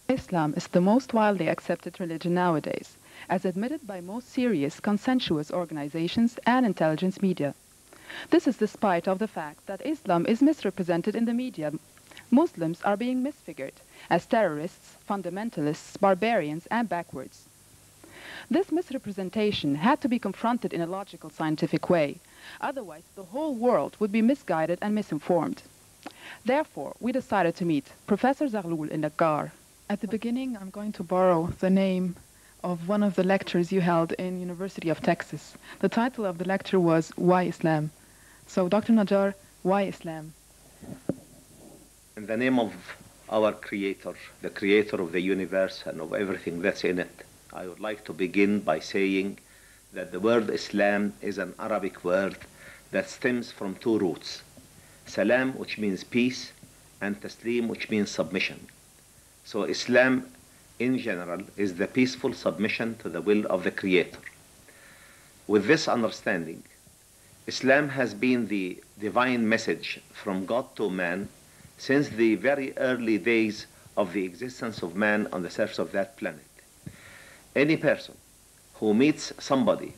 Islam is the most widely accepted religion nowadays, as admitted by most serious, consensuous organizations and intelligence media. This is despite of the fact that Islam is misrepresented in the media. Muslims are being misfigured as terrorists, fundamentalists, barbarians, and backwards. This misrepresentation had to be confronted in a logical, scientific way. Otherwise, the whole world would be misguided and misinformed. Therefore, we decided to meet Professor Zaghloul in Dakar. At the beginning, I'm going to borrow the name of one of the lectures you held in University of Texas. The title of the lecture was Why Islam? So, Dr. Najjar, why Islam? In the name of our Creator, the Creator of the universe and of everything that's in it, I would like to begin by saying that the word Islam is an Arabic word that stems from two roots. Salam, which means peace, and Taslim, which means submission. So Islam, in general, is the peaceful submission to the will of the Creator. With this understanding, Islam has been the divine message from God to man since the very early days of the existence of man on the surface of that planet. Any person who meets somebody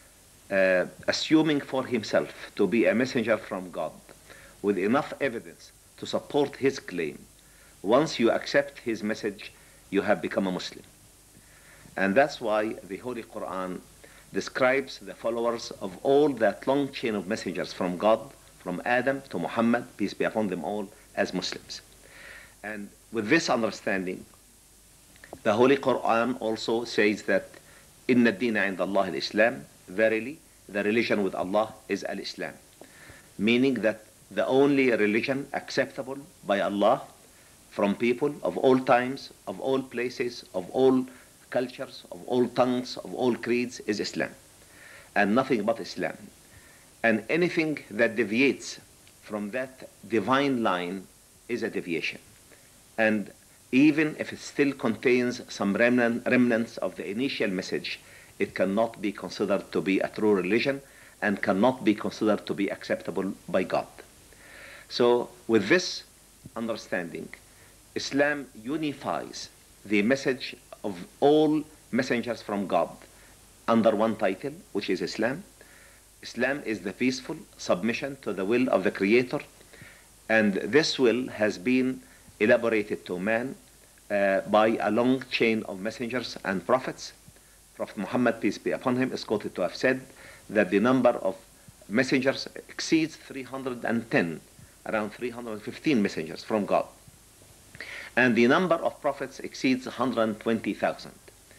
assuming for himself to be a messenger from God with enough evidence to support his claim, once you accept his message, you have become a Muslim. And that's why the Holy Quran describes the followers of all that long chain of messengers from God, from Adam to Muhammad, peace be upon them all, as Muslims. And with this understanding, the Holy Quran also says that Inna ad-dina 'inda Allah al-Islam, verily the religion with Allah is al-Islam, meaning that the only religion acceptable by Allah from people of all times, of all places, of all cultures, of all tongues, of all creeds is Islam, and nothing but Islam. And anything that deviates from that divine line is a deviation. And even if it still contains some remnants of the initial message, it cannot be considered to be a true religion and cannot be considered to be acceptable by God. So with this understanding, Islam unifies the message of all messengers from God under one title, which is Islam. Islam is the peaceful submission to the will of the Creator, and this will has been elaborated to man by a long chain of messengers and prophets. Prophet Muhammad, peace be upon him, is quoted to have said that the number of messengers exceeds 310, around 315 messengers from God. And the number of prophets exceeds 120,000.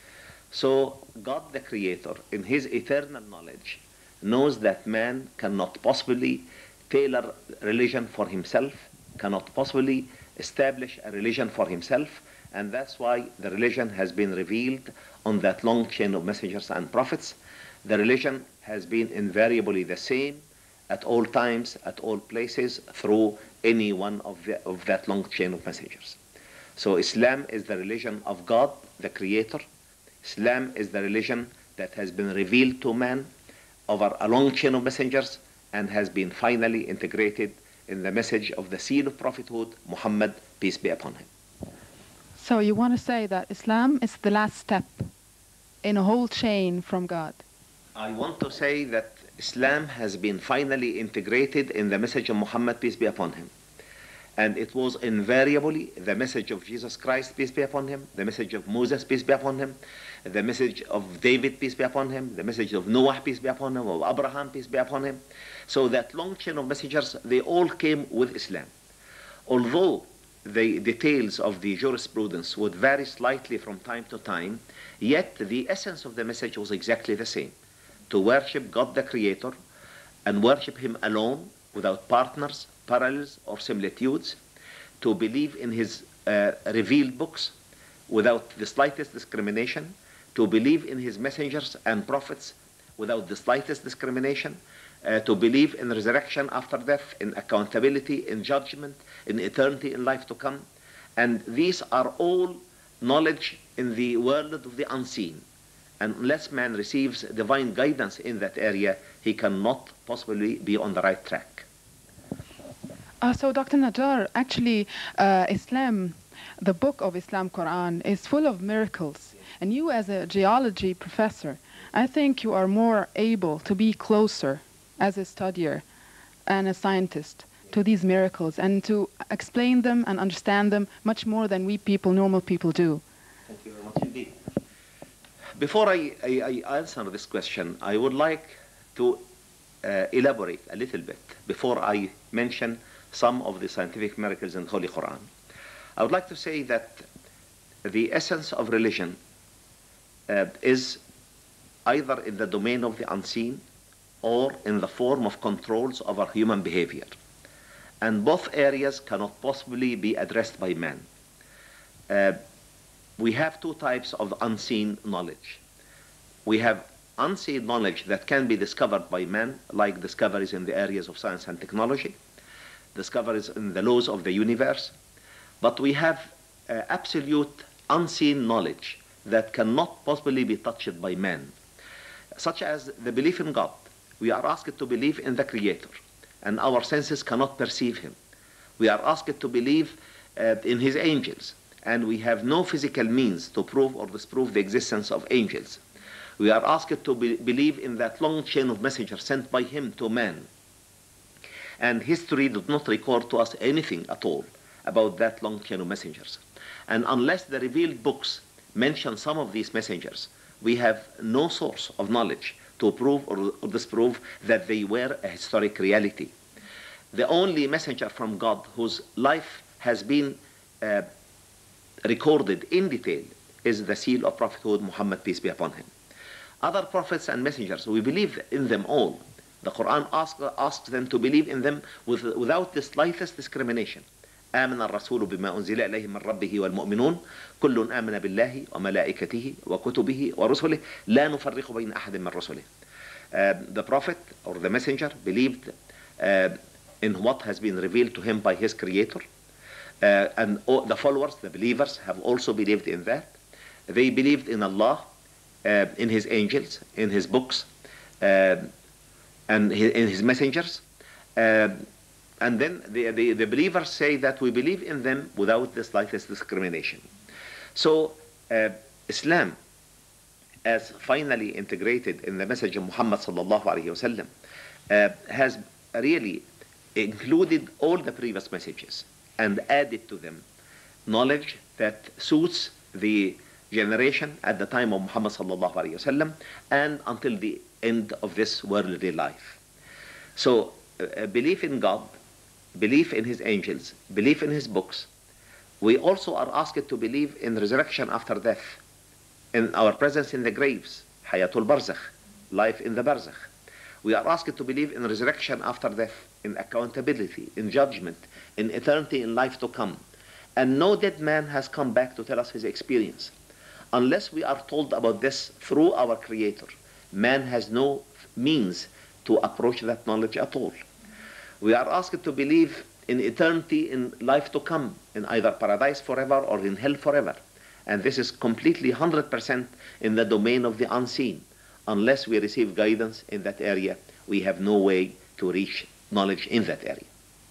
So God the Creator, in his eternal knowledge, knows that man cannot possibly tailor religion for himself, cannot possibly establish a religion for himself, and that's why the religion has been revealed on that long chain of messengers and prophets. The religion has been invariably the same at all times, at all places, through any one of that long chain of messengers. So Islam is the religion of God, the Creator. Islam is the religion that has been revealed to man over a long chain of messengers and has been finally integrated in the message of the seal of prophethood, Muhammad, peace be upon him. So you want to say that Islam is the last step in a whole chain from God? I want to say that Islam has been finally integrated in the message of Muhammad, peace be upon him. And it was invariably the message of Jesus Christ, peace be upon him, the message of Moses, peace be upon him, the message of David, peace be upon him, the message of Noah, peace be upon him, of Abraham, peace be upon him. So that long chain of messengers, they all came with Islam. Although the details of the jurisprudence would vary slightly from time to time, yet the essence of the message was exactly the same: to worship God the Creator and worship him alone, without partners, parallels, or similitudes, to believe in his revealed books without the slightest discrimination, to believe in his messengers and prophets without the slightest discrimination, to believe in resurrection after death, in accountability, in judgment, in eternity, in life to come. And these are all knowledge in the world of the unseen. And unless man receives divine guidance in that area, he cannot possibly be on the right track. So Dr. Najjar, actually Islam The book of Islam, Quran, is full of miracles. And you, as a geology professor, I think you are more able to be closer as a studier and a scientist to these miracles and to explain them and understand them much more than we people, normal people, do. Thank you very much indeed. Before I answer this question, I would like to elaborate a little bit before I mention some of the scientific miracles in the Holy Quran. I would like to say that the essence of religion is either in the domain of the unseen or in the form of controls over human behavior. And both areas cannot possibly be addressed by man. We have two types of unseen knowledge. We have unseen knowledge that can be discovered by man, like discoveries in the areas of science and technology, discoveries in the laws of the universe. But we have absolute unseen knowledge that cannot possibly be touched by man, such as the belief in God. We are asked to believe in the Creator, and our senses cannot perceive him. We are asked to believe in his angels, and we have no physical means to prove or disprove the existence of angels. We are asked to believe in that long chain of messengers sent by him to man. And history does not record to us anything at all about that long chain of messengers. And unless the revealed books mention some of these messengers, we have no source of knowledge to prove or disprove that they were a historic reality. The only messenger from God whose life has been recorded in detail is the seal of prophethood, Muhammad, peace be upon him. Other prophets and messengers, we believe in them all. The Quran asks them to believe in them without the slightest discrimination. آمن الرسول بما أنزل إليه من ربه والمؤمنون كل آمن بالله وملائكته وكتبه ورسله لا نفرق بين أحد من رسله. The prophet or the messenger believed in what has been revealed to him by his creator, and the followers, the believers, have also believed in that. They believed in Allah, in his angels, in his books, and in his messengers. And then the believers say that we believe in them without the slightest discrimination. So Islam, as finally integrated in the message of Muhammad sallallahu alaihi wasallam, has really included all the previous messages and added to them knowledge that suits the generation at the time of Muhammad sallallahu alaihi wasallam and until the end of this worldly life. So belief in God, belief in his angels, belief in his books. We also are asked to believe in resurrection after death, in our presence in the graves, Hayatul Barzakh, life in the Barzakh. We are asked to believe in resurrection after death, in accountability, in judgment, in eternity, in life to come. And no dead man has come back to tell us his experience. Unless we are told about this through our Creator, man has no means to approach that knowledge at all. We are asked to believe in eternity, in life to come, in either paradise forever or in hell forever. And this is completely 100% in the domain of the unseen. Unless we receive guidance in that area, we have no way to reach knowledge in that area.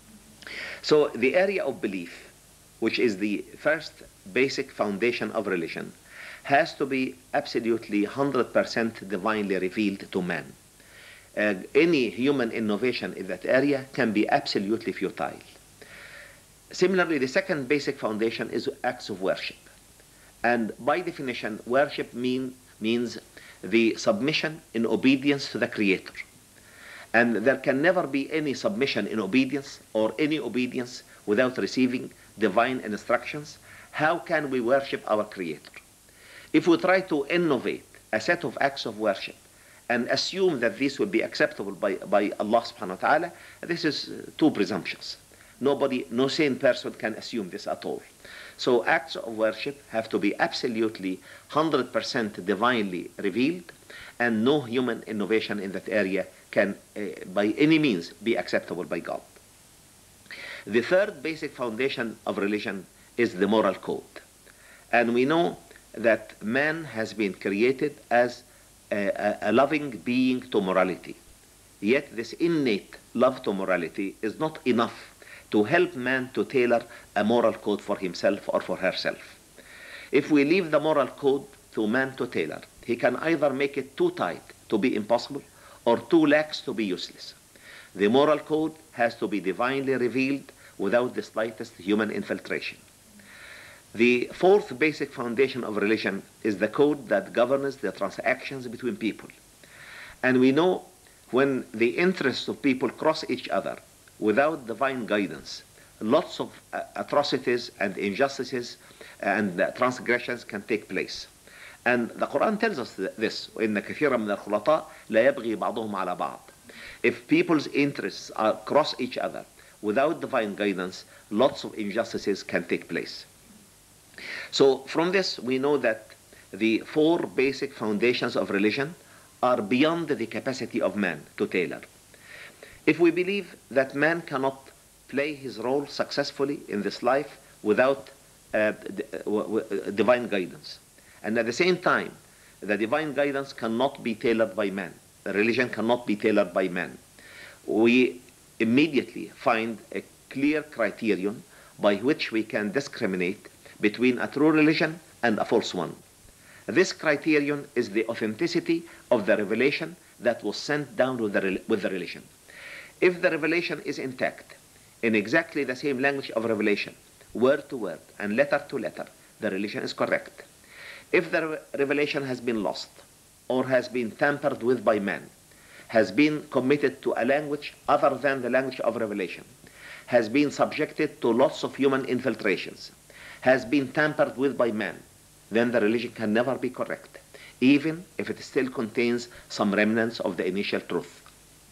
So the area of belief, which is the first basic foundation of religion, has to be absolutely 100% divinely revealed to man. Any human innovation in that area can be absolutely futile. Similarly, the second basic foundation is acts of worship. And by definition, worship means the submission in obedience to the Creator. And there can never be any submission in obedience or any obedience without receiving divine instructions. How can we worship our Creator? If we try to innovate a set of acts of worship and assume that this will be acceptable by Allah subhanahu wa ta'ala, this is too presumptuous. No sane person can assume this at all. So acts of worship have to be absolutely 100% divinely revealed, and no human innovation in that area can by any means be acceptable by God. The third basic foundation of religion is the moral code. And we know that man has been created as a loving being to morality. Yet this innate love to morality is not enough to help man to tailor a moral code for himself or for herself. If we leave the moral code to man to tailor, he can either make it too tight to be impossible or too lax to be useless. The moral code has to be divinely revealed without the slightest human infiltration. The fourth basic foundation of religion is the code that governs the transactions between people. And we know when the interests of people cross each other without divine guidance, lots of atrocities and injustices and transgressions can take place. And the Quran tells us this, وَإِنَّ كَثِيرًا مِنَ الْخُلَطَاءِ لَا يَبْغِي بَعْضُهُمْ عَلَى بَعْضٍ. If people's interests cross each other without divine guidance, lots of injustices can take place. So from this, we know that the four basic foundations of religion are beyond the capacity of man to tailor. If we believe that man cannot play his role successfully in this life without divine guidance, and at the same time, the divine guidance cannot be tailored by man, the religion cannot be tailored by man, we immediately find a clear criterion by which we can discriminate between a true religion and a false one. This criterion is the authenticity of the revelation that was sent down with the religion. If the revelation is intact, in exactly the same language of revelation, word to word and letter to letter, the religion is correct. If the revelation has been lost or has been tampered with by man, has been committed to a language other than the language of revelation, has been subjected to lots of human infiltrations, has been tampered with by man, then the religion can never be correct, even if it still contains some remnants of the initial truth.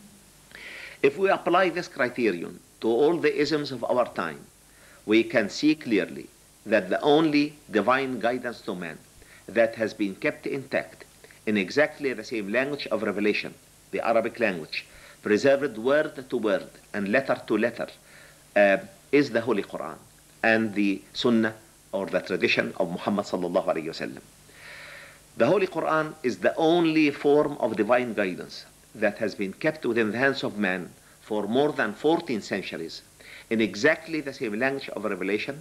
If we apply this criterion to all the isms of our time, we can see clearly that the only divine guidance to man that has been kept intact in exactly the same language of revelation, the Arabic language, preserved word to word and letter to letter, is the Holy Quran and the Sunnah or the tradition of Muhammad sallallahu alayhi wasallam. The Holy Quran is the only form of divine guidance that has been kept within the hands of man for more than 14 centuries in exactly the same language of revelation,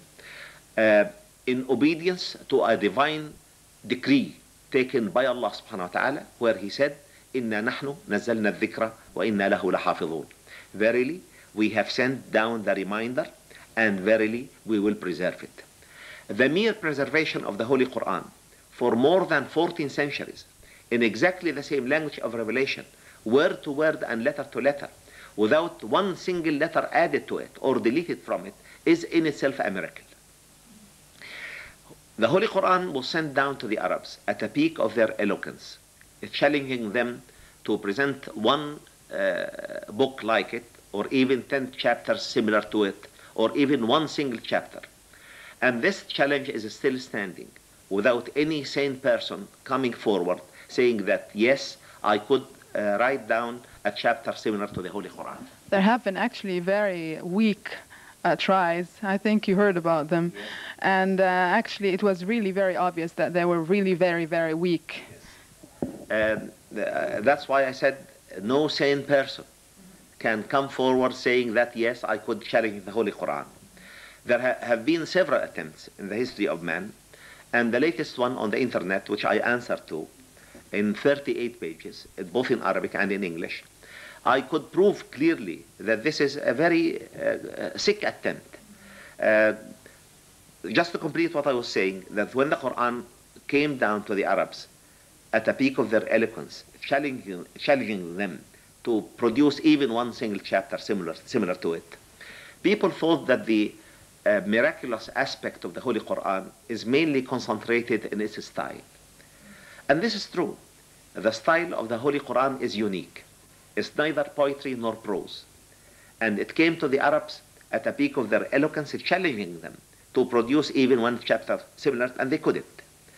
in obedience to a divine decree taken by Allah subhanahu wa ta'ala, where he said, إِنَّا نَحْنُ نَزَّلْنَا الذِّكْرَ وَإِنَّا لَهُ لَحَافِظُونَ. Verily, we have sent down the reminder, and verily, we will preserve it. The mere preservation of the Holy Quran for more than 14 centuries in exactly the same language of revelation, word to word and letter to letter, without one single letter added to it or deleted from it, is in itself a miracle. The Holy Quran was sent down to the Arabs at the peak of their eloquence, challenging them to present one book like it, or even 10 chapters similar to it, or even one single chapter. And this challenge is still standing, without any sane person coming forward saying that, yes, I could write down a chapter similar to the Holy Quran. There have been actually very weak tries. I think you heard about them. Yes. And actually it was really very obvious that they were really very, very weak. Yes. That's why I said no sane person can come forward saying that, yes, I could challenge the Holy Quran. There have been several attempts in the history of man, and the latest one on the internet, which I answered to in 38 pages, both in Arabic and in English, I could prove clearly that this is a very sick attempt. Just to complete what I was saying, that when the Quran came down to the Arabs at the peak of their eloquence, challenging them to produce even one single chapter similar to it, people thought that the miraculous aspect of the Holy Quran is mainly concentrated in its style. And this is true. The style of the Holy Quran is unique. It's neither poetry nor prose. And it came to the Arabs at the peak of their eloquence, challenging them to produce even one chapter similar, and they couldn't.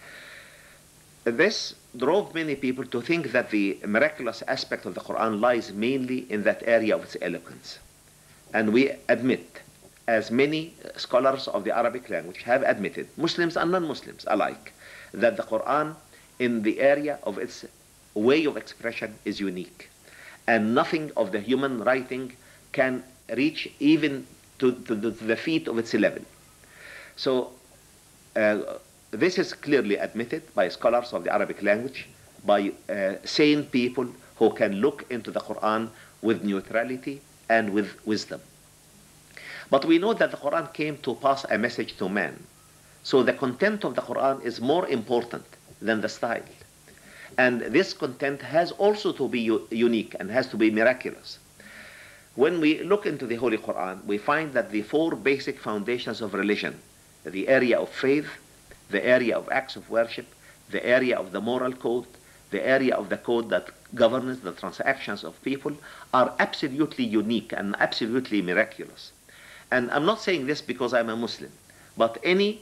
This drove many people to think that the miraculous aspect of the Quran lies mainly in that area of its eloquence. And we admit, as many scholars of the Arabic language have admitted, Muslims and non-Muslims alike, that the Quran in the area of its way of expression is unique. And nothing of the human writing can reach even to the feet of its level. So this is clearly admitted by scholars of the Arabic language, by sane people who can look into the Quran with neutrality and with wisdom. But we know that the Quran came to pass a message to man. So the content of the Quran is more important than the style. And this content has also to be unique and has to be miraculous. When we look into the Holy Quran, we find that the four basic foundations of religion, the area of faith, the area of acts of worship, the area of the moral code, the area of the code that governs the transactions of people, are absolutely unique and absolutely miraculous. And I'm not saying this because I'm a Muslim, but any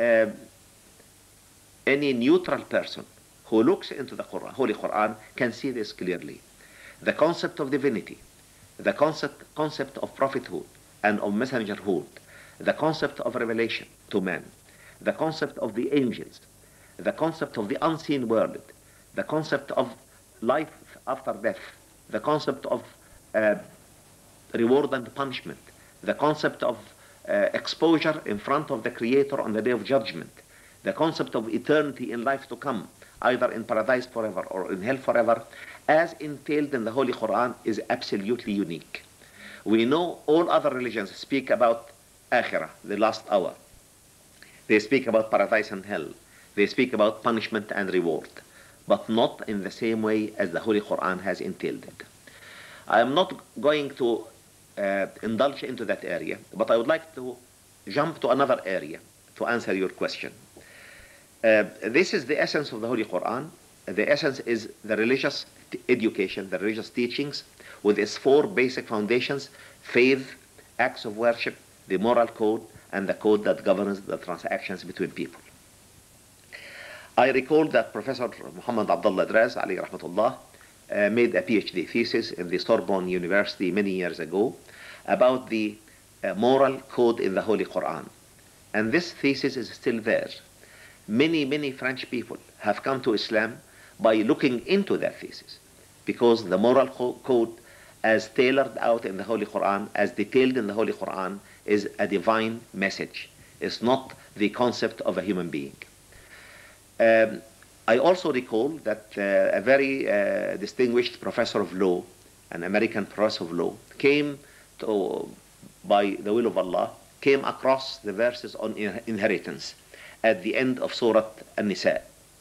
neutral person who looks into the Holy Quran can see this clearly. The concept of divinity, the concept of prophethood and of messengerhood, the concept of revelation to man, the concept of the angels, the concept of the unseen world, the concept of life after death, the concept of reward and punishment, the concept of exposure in front of the Creator on the Day of Judgment, the concept of eternity in life to come, either in paradise forever or in hell forever, as entailed in the Holy Quran, is absolutely unique. We know all other religions speak about Akhirah, the last hour. They speak about paradise and hell. They speak about punishment and reward, but not in the same way as the Holy Quran has entailed it. I am not going to indulge into that area, but I would like to jump to another area to answer your question. This is the essence of the Holy Quran. The essence is the religious education, the religious teachings, with its four basic foundations: faith, acts of worship, the moral code, and the code that governs the transactions between people. I recall that Professor Muhammad Abdullah Draz, alayhi rahmatullah, made a PhD thesis in the Sorbonne University many years ago about the moral code in the Holy Quran. And this thesis is still there. Many French people have come to Islam by looking into that thesis, because the moral code, as tailored out in the Holy Quran, as detailed in the Holy Quran, is a divine message. It's not the concept of a human being. I also recall that a very distinguished professor of law, an American professor of law, came to, by the will of Allah, came across the verses on inheritance at the end of Surah An-Nisa.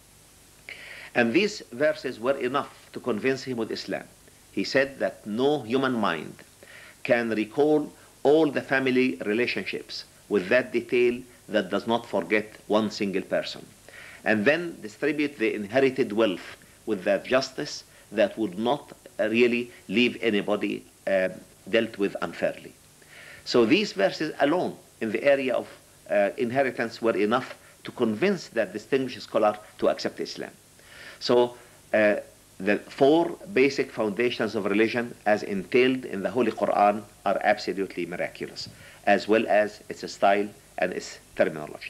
And these verses were enough to convince him with Islam. He said that no human mind can recall all the family relationships with that detail that does not forget one single person, and then distribute the inherited wealth with that justice that would not really leave anybody dealt with unfairly. So these verses alone in the area of inheritance were enough to convince that distinguished scholar to accept Islam. So the four basic foundations of religion as entailed in the Holy Quran are absolutely miraculous, as well as its style and its terminology.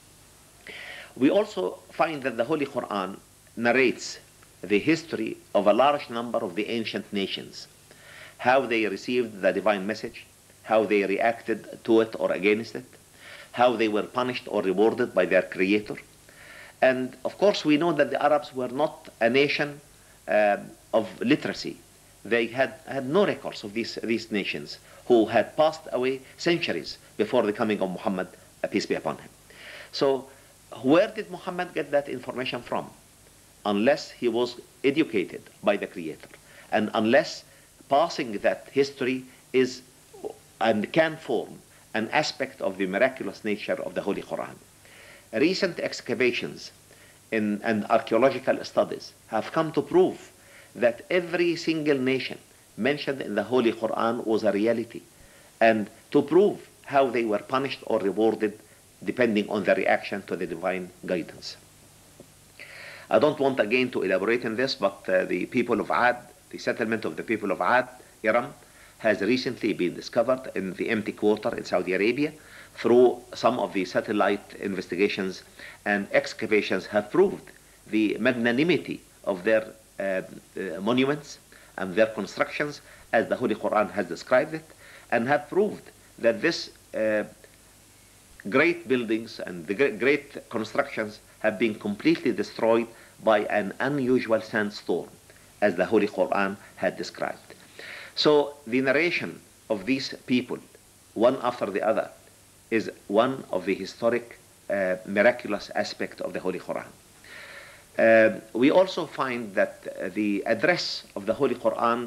We also find that the Holy Quran narrates the history of a large number of the ancient nations, how they received the divine message, how they reacted to it or against it, how they were punished or rewarded by their Creator. And of course we know that the Arabs were not a nation of literacy. They had no records of these nations who had passed away centuries before the coming of Muhammad, peace be upon him. So where did Muhammad get that information from? Unless he was educated by the Creator, and unless passing that history is and can form an aspect of the miraculous nature of the Holy Quran. Recent excavations and archaeological studies have come to prove that every single nation mentioned in the Holy Quran was a reality, and to prove how they were punished or rewarded depending on their reaction to the divine guidance. I don't want again to elaborate on this, but the people of Ad, the settlement of the people of Ad, Iram, has recently been discovered in the empty quarter in Saudi Arabia through some of the satellite investigations, and excavations have proved the magnanimity of their monuments and their constructions as the Holy Quran has described it, and have proved that this great buildings and the great constructions have been completely destroyed by an unusual sandstorm, as the Holy Quran had described. So the narration of these people, one after the other, is one of the historic miraculous aspect of the Holy Quran. We also find that the address of the Holy Quran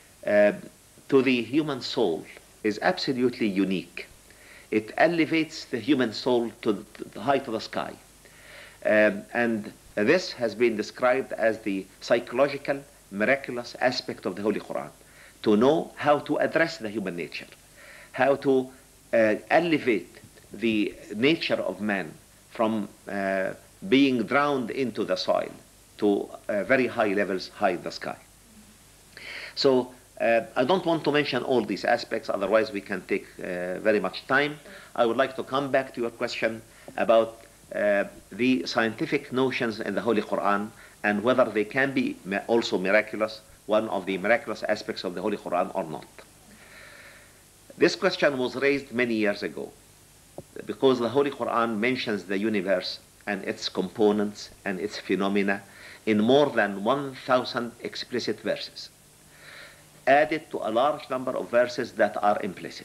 to the human soul is absolutely unique. It elevates the human soul to the height of the sky. And this has been described as the psychological, miraculous aspect of the Holy Quran. To know how to address the human nature, how to elevate the nature of man from being drowned into the soil to very high levels, high in the sky. So I don't want to mention all these aspects, otherwise we can take very much time. I would like to come back to your question about the scientific notions in the Holy Quran and whether they can be also miraculous, one of the miraculous aspects of the Holy Quran or not. This question was raised many years ago because the Holy Quran mentions the universe and its components and its phenomena in more than 1,000 explicit verses, added to a large number of verses that are implicit.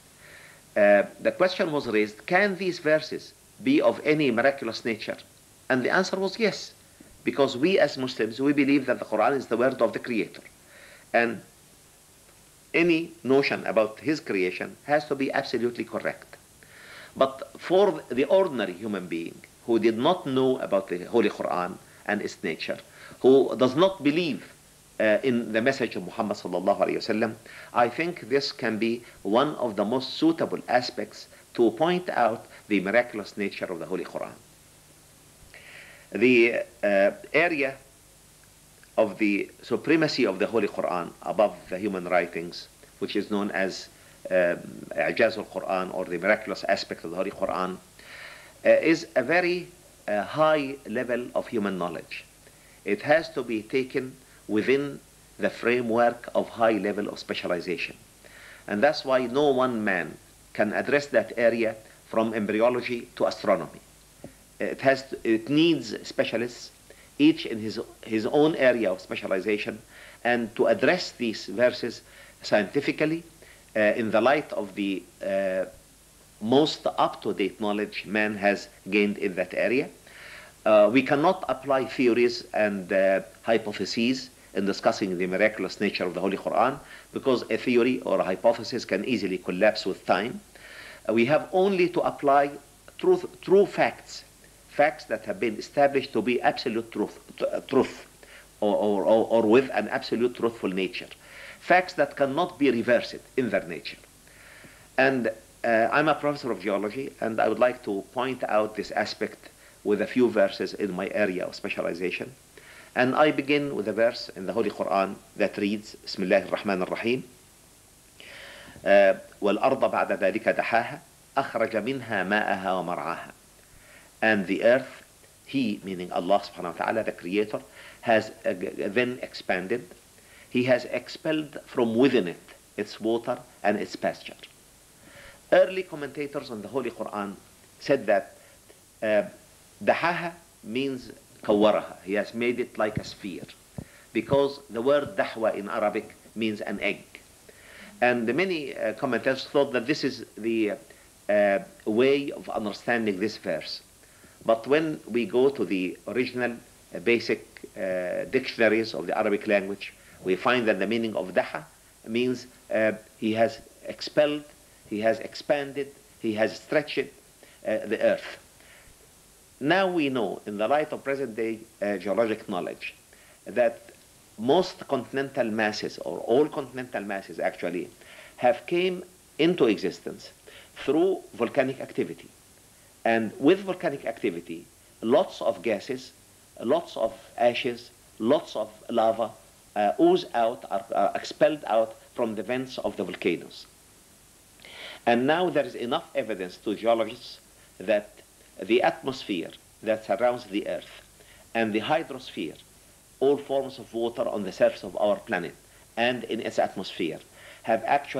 The question was raised, can these verses be of any miraculous nature? And the answer was yes, because we as Muslims, we believe that the Quran is the word of the Creator. And any notion about His creation has to be absolutely correct. But for the ordinary human being who did not know about the Holy Quran and its nature, who does not believe in the message of Muhammad sallallahu alaihi wasallam, I think this can be one of the most suitable aspects to point out the miraculous nature of the Holy Quran. The area of the supremacy of the Holy Quran above the human writings, which is known as I'jaz al-Quran, or the miraculous aspect of the Holy Quran, is a very high level of human knowledge. It has to be taken within the framework of high level of specialization. And that's why no one man can address that area from embryology to astronomy. It needs specialists, each in his own area of specialization, and to address these verses scientifically in the light of the most up-to-date knowledge man has gained in that area. We cannot apply theories and hypotheses in discussing the miraculous nature of the Holy Quran, because a theory or a hypothesis can easily collapse with time. We have only to apply true facts that have been established to be absolute truth, or with an absolute truthful nature. Facts that cannot be reversed in their nature. And I'm a professor of geology, and I would like to point out this aspect with a few verses in my area of specialization. And I begin with a verse in the Holy Quran that reads, Bismillah ar-Rahman ar-Rahim, وَالْأَرْضَ بَعْدَ ذَلِكَ دَحَاهَا أَخْرَجَ مِنْهَا مَاءَهَا وَمَرْعَاهَا. And the earth, He, meaning Allah subhanahu wa ta'ala, the Creator, has then expanded. He has expelled from within it its water and its pasture. Early commentators on the Holy Quran said that Dahaha means kawaraha. He has made it like a sphere, because the word dahwa in Arabic means an egg. And many commentators thought that this is the way of understanding this verse. But when we go to the original basic dictionaries of the Arabic language, we find that the meaning of daha means he has expelled, he has expanded, he has stretched the earth. Now we know, in the light of present-day geologic knowledge, that most continental masses, or all continental masses actually, have came into existence through volcanic activity. And with volcanic activity, lots of gases, lots of ashes, lots of lava ooze out, are expelled out from the vents of the volcanoes. And now there is enough evidence to geologists that the atmosphere that surrounds the earth and the hydrosphere, all forms of water on the surface of our planet and in its atmosphere, have actually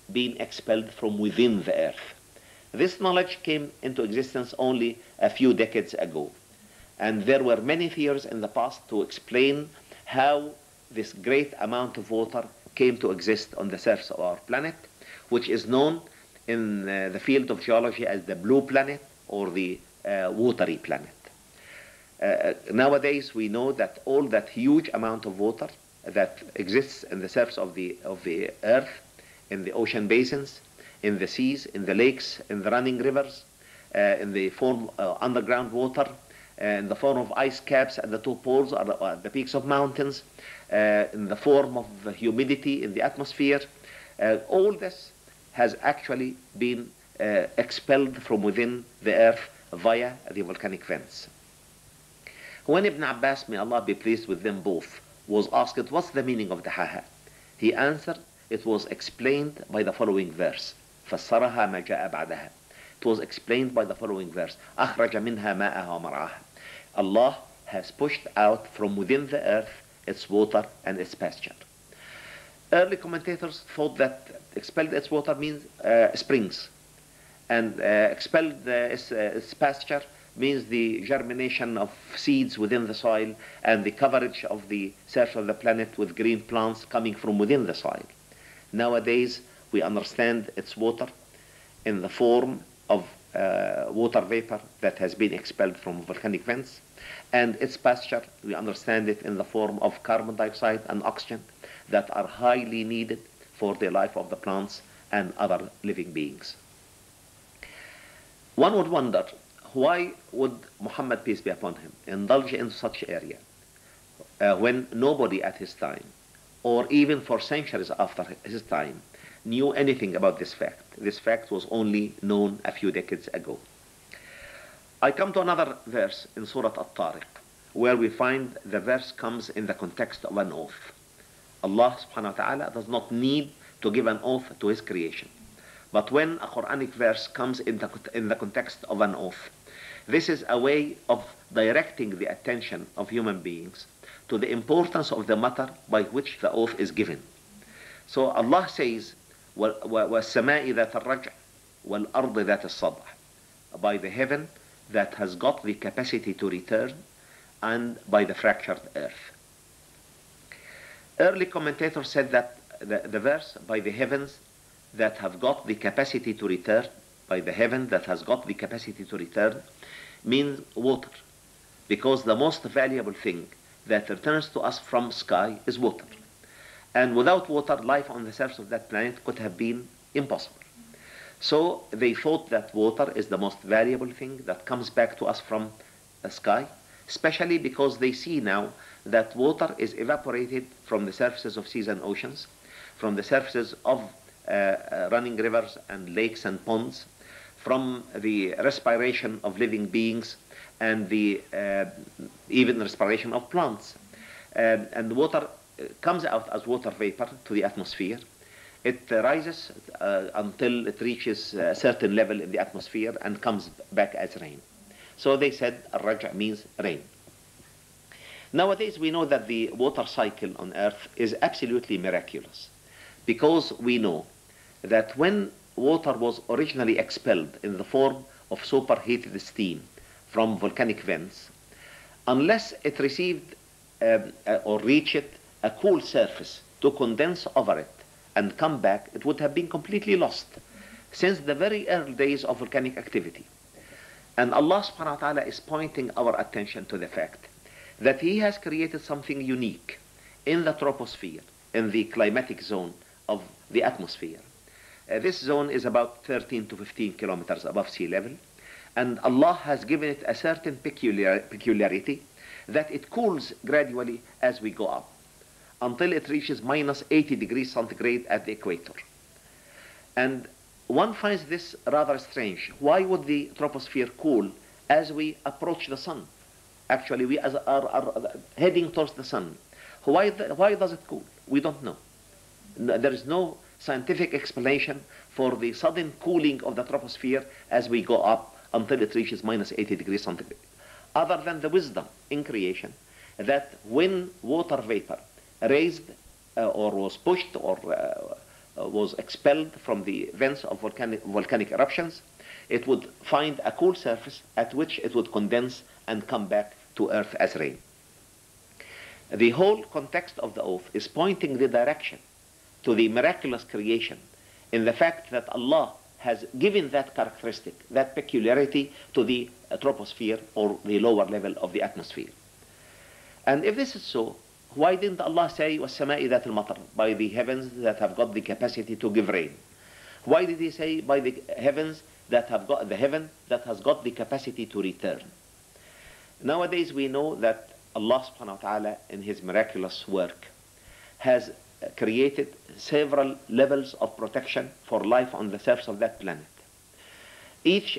been expelled from within the earth. This knowledge came into existence only a few decades ago. And there were many theories in the past to explain how this great amount of water came to exist on the surface of our planet, which is known in the field of geology as the blue planet or the watery planet. Nowadays, we know that all that huge amount of water that exists in the surface of the earth, in the ocean basins, in the seas, in the lakes, in the running rivers, in the form of underground water, in the form of ice caps at the two poles or at the peaks of mountains, in the form of humidity in the atmosphere, all this has actually been expelled from within the earth via the volcanic vents. When Ibn Abbas, may Allah be pleased with them both, was asked, what's the meaning of Dahaha? He answered, it was explained by the following verse. فَسَّرَهَا مَا جَاءَ بَعْدَهَا. It was explained by the following verse. أَخْرَجَ مِنْهَا مَاءَهَا وَمَرْعَاهَا. Allah has pushed out from within the earth its water and its pasture. Early commentators thought that expelled its water means springs, and expelled its pasture means the germination of seeds within the soil and the coverage of the surface of the planet with green plants coming from within the soil. Nowadays, we understand its water in the form of water vapor that has been expelled from volcanic vents, and its pasture, we understand it in the form of carbon dioxide and oxygen that are highly needed for the life of the plants and other living beings. One would wonder, why would Muhammad, peace be upon him, indulge in such area when nobody at his time, or even for centuries after his time, knew anything about this fact? This fact was only known a few decades ago. I come to another verse in Surah At-Tariq, where we find the verse comes in the context of an oath. Allah subhanahu wa ta'ala does not need to give an oath to his creation. But when a Quranic verse comes in the context of an oath, this is a way of directing the attention of human beings to the importance of the matter by which the oath is given. So Allah says, وَالسَّمَاءِ ذَاتَ الرَّجْعِ وَالْأَرْضِ ذَاتَ الصَّدْعِ, by the heaven that has got the capacity to return, and by the fractured earth. Early commentators said that the verse, by the heavens that have got the capacity to return, by the heaven that has got the capacity to return, means water, because the most valuable thing that returns to us from sky is water. And without water, life on the surface of that planet could have been impossible. So they thought that water is the most valuable thing that comes back to us from the sky, especially because they see now that water is evaporated from the surfaces of seas and oceans, from the surfaces of running rivers and lakes and ponds, from the respiration of living beings and the even respiration of plants. And water comes out as water vapor to the atmosphere. It rises until it reaches a certain level in the atmosphere and comes back as rain. So they said al-raj' means rain. Nowadays we know that the water cycle on Earth is absolutely miraculous, because we know that when water was originally expelled in the form of superheated steam from volcanic vents, unless it received or reached a cool surface to condense over it and come back, it would have been completely lost since the very early days of volcanic activity. And Allah subhanahu wa ta'ala is pointing our attention to the fact that He has created something unique in the troposphere, in the climatic zone of the atmosphere. This zone is about 13 to 15 kilometers above sea level, and Allah has given it a certain peculiarity that it cools gradually as we go up, until it reaches minus 80 degrees centigrade at the equator. And one finds this rather strange. Why would the troposphere cool as we approach the sun? Actually, we are heading towards the sun. Why does it cool? We don't know. There is no scientific explanation for the sudden cooling of the troposphere as we go up until it reaches minus 80 degrees centigrade, other than the wisdom in creation that when water vapor raised or was pushed or was expelled from the vents of volcanic eruptions, it would find a cool surface at which it would condense and come back to earth as rain. The whole context of the oath is pointing the direction to the miraculous creation in the fact that Allah has given that characteristic, that peculiarity to the troposphere or the lower level of the atmosphere. And if this is so, why didn't Allah say وَالسَّمَاءِ ذَاتِ الْمَطَرِ, by the heavens that have got the capacity to give rain? Why did he say by the heavens that have got the heaven that has got the capacity to return? Nowadays we know that Allah subhanahu wa ta'ala in his miraculous work has created several levels of protection for life on the surface of that planet. Each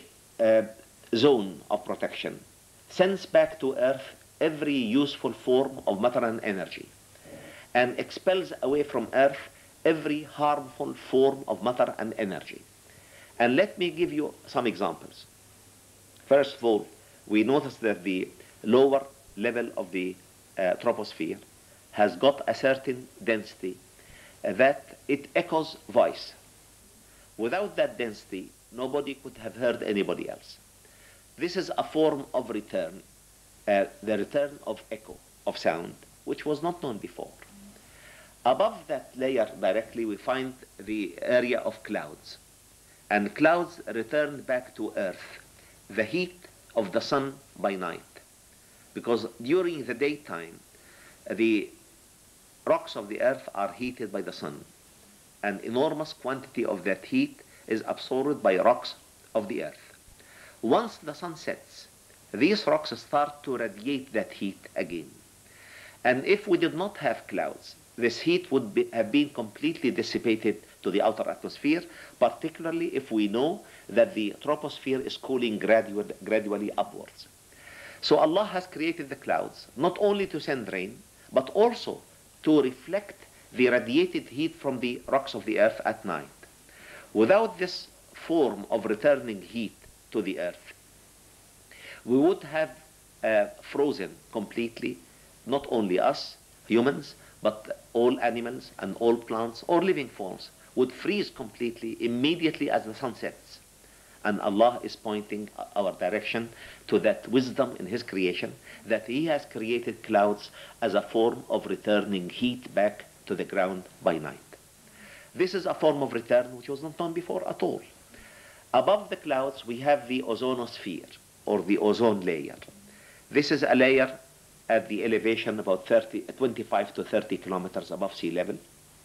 zone of protection sends back to earth every useful form of matter and energy and expels away from earth every harmful form of matter and energy. And let me give you some examples. First of all, we notice that the lower level of the troposphere has got a certain density that it echoes voice. Without that density, nobody could have heard anybody else. This is a form of return, the return of echo, of sound, which was not known before. Above that layer directly, we find the area of clouds. And clouds return back to earth the heat of the sun by night. Because during the daytime, the rocks of the earth are heated by the sun. An enormous quantity of that heat is absorbed by rocks of the earth. Once the sun sets, these rocks start to radiate that heat again. And if we did not have clouds, this heat would have been completely dissipated to the outer atmosphere, particularly if we know that the troposphere is cooling gradually upwards. So Allah has created the clouds, not only to send rain, but also to reflect the radiated heat from the rocks of the earth at night. Without this form of returning heat to the earth, we would have frozen completely, not only us, humans, but all animals and all plants or living forms would freeze completely immediately as the sun sets. And Allah is pointing our direction to that wisdom in his creation, that he has created clouds as a form of returning heat back to the ground by night. This is a form of return which was not done before at all. Above the clouds we have the ozonosphere, or the ozone layer. This is a layer at the elevation about 25 to 30 kilometers above sea level.